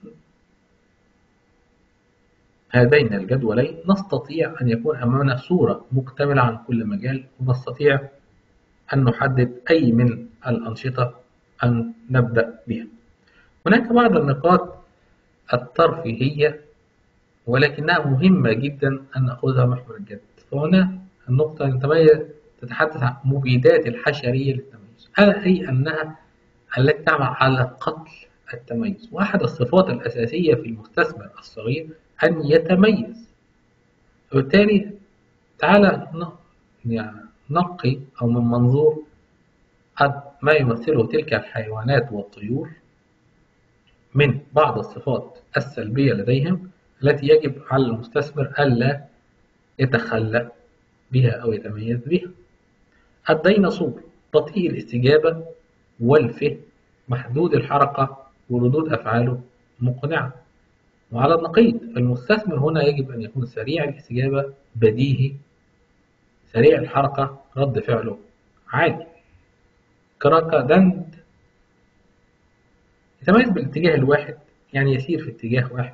هذين الجدولين نستطيع أن يكون أمامنا صورة مكتملة عن كل مجال، ونستطيع أن نحدد أي من الأنشطة أن نبدأ بها. هناك بعض النقاط الترفيهية ولكنها مهمة جدا أن نأخذها محور الجد. فهنا النقطة التي تتحدث عن مبيدات الحشرية للتميز، هذا أي أنها التي تعمل على قتل التميز. وأحد الصفات الأساسية في المستثمر الصغير أن يتميز. وبالتالي تعالى نقي أو من منظور ما يمثله تلك الحيوانات والطيور من بعض الصفات السلبية لديهم التي يجب على المستثمر ألا يتخلى بها أو يتميز بها. الديناصور بطيء الاستجابة والفهم، محدود الحركة، وردود أفعاله مقنعة. وعلى النقيض المستثمر هنا يجب أن يكون سريع الاستجابة، بديهي، سريع الحركة، رد فعله عالي. كراكادند يتميز بالاتجاه الواحد، يعني يسير في اتجاه واحد.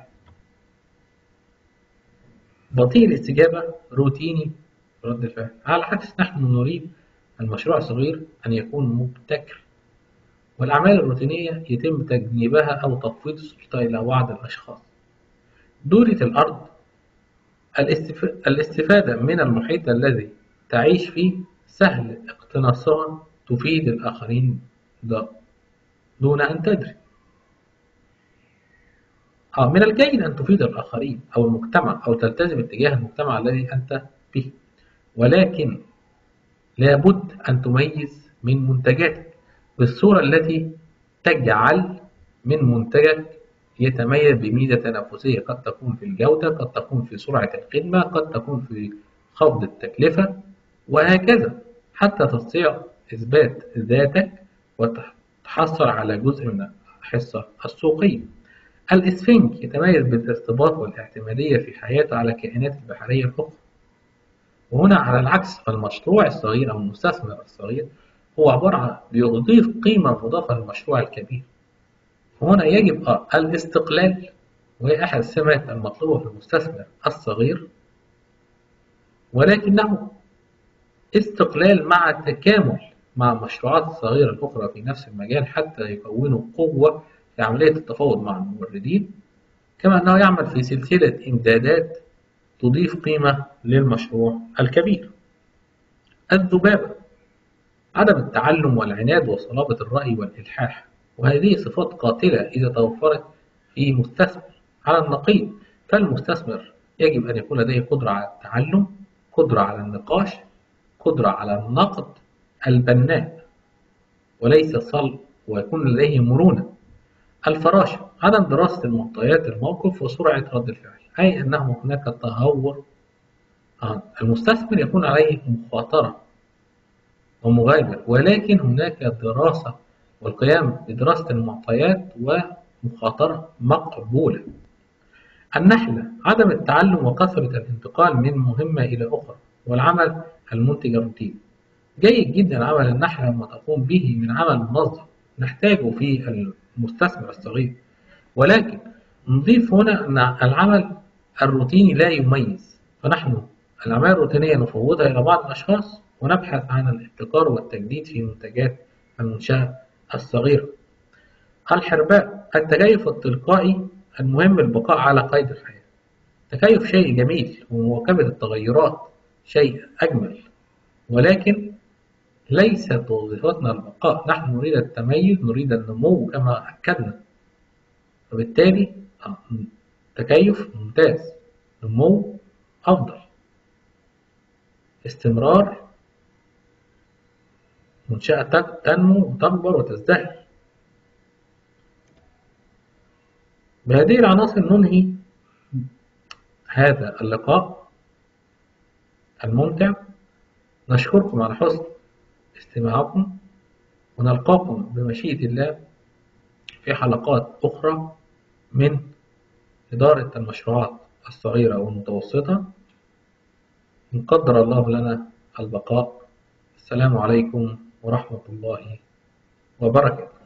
بطيء الاستجابة، روتيني رد الفعل. على عكس نحن نريد المشروع الصغير أن يكون مبتكر، والأعمال الروتينية يتم تجنيبها أو تفويض السلطة إلى بعض الأشخاص. دورة الأرض، الاستفادة من المحيط الذي تعيش فيه، سهل اقتناصها، تفيد الآخرين دون أن تدري. آه من الجيد أن تفيد الآخرين أو المجتمع أو تلتزم اتجاه المجتمع الذي أنت فيه، ولكن لابد أن تميز من منتجاتك بالصورة التي تجعل من منتجك يتميز بميزة تنافسية، قد تكون في الجودة، قد تكون في سرعة الخدمة، قد تكون في خفض التكلفة، وهكذا، حتى تستطيع إثبات ذاتك وتحصل على جزء من الحصة السوقية. الإسفنج يتميز بالارتباط والاعتمادية في حياته على الكائنات البحرية الأخرى. وهنا على العكس، فالمشروع الصغير أو المستثمر الصغير هو عبارة عن بيضيف قيمة مضافة للمشروع الكبير. هنا يجب الاستقلال، وهي أحد السمات المطلوبة في المستثمر الصغير، ولكنه استقلال مع تكامل مع المشروعات الصغيرة الأخرى في نفس المجال حتى يكونوا قوة في عملية التفاوض مع الموردين، كما أنه يعمل في سلسلة إمدادات تضيف قيمة للمشروع الكبير. الذبابة، عدم التعلم والعناد وصلابة الرأي والإلحاح، وهذه صفات قاتلة إذا توفرت في مستثمر. على النقيض فالمستثمر يجب أن يكون لديه قدرة على التعلم، قدرة على النقاش، قدرة على النقد البناء وليس صلب، ويكون لديه مرونة. الفراشة، عدم دراسة المعطيات الموقف وسرعة رد الفعل، أي أنه هناك تهور. المستثمر يكون عليه مخاطرة ومغامرة، ولكن هناك دراسة والقيام بدراسة المعطيات ومخاطرة مقبولة. النحلة، عدم التعلم وكثرة الانتقال من مهمة إلى أخرى والعمل المنتج الروتيني. جيد جدا عمل النحلة وما تقوم به من عمل منظم نحتاجه في المستثمر الصغير، ولكن نضيف هنا أن العمل الروتيني لا يميز، فنحن الأعمال الروتينية نفوضها إلى بعض الأشخاص ونبحث عن الابتكار والتجديد في منتجات المنشأة الصغيرة. الحرباء، التكيف التلقائي، المهم البقاء على قيد الحياة. التكيف شيء جميل ومواكبة التغيرات شيء أجمل، ولكن ليست وظيفتنا البقاء، نحن نريد التميز، نريد النمو كما أكدنا. فبالتالي آه، تكيف ممتاز، نمو أفضل، استمرار، منشأة تنمو وتكبر وتزدهر. بهذه العناصر ننهي هذا اللقاء الممتع. نشكركم على حسن استماعكم، ونلقاكم بمشيئة الله في حلقات أخرى من إدارة المشروعات الصغيرة والمتوسطة، إن قدر الله لنا البقاء. السلام عليكم ورحمة الله وبركاته.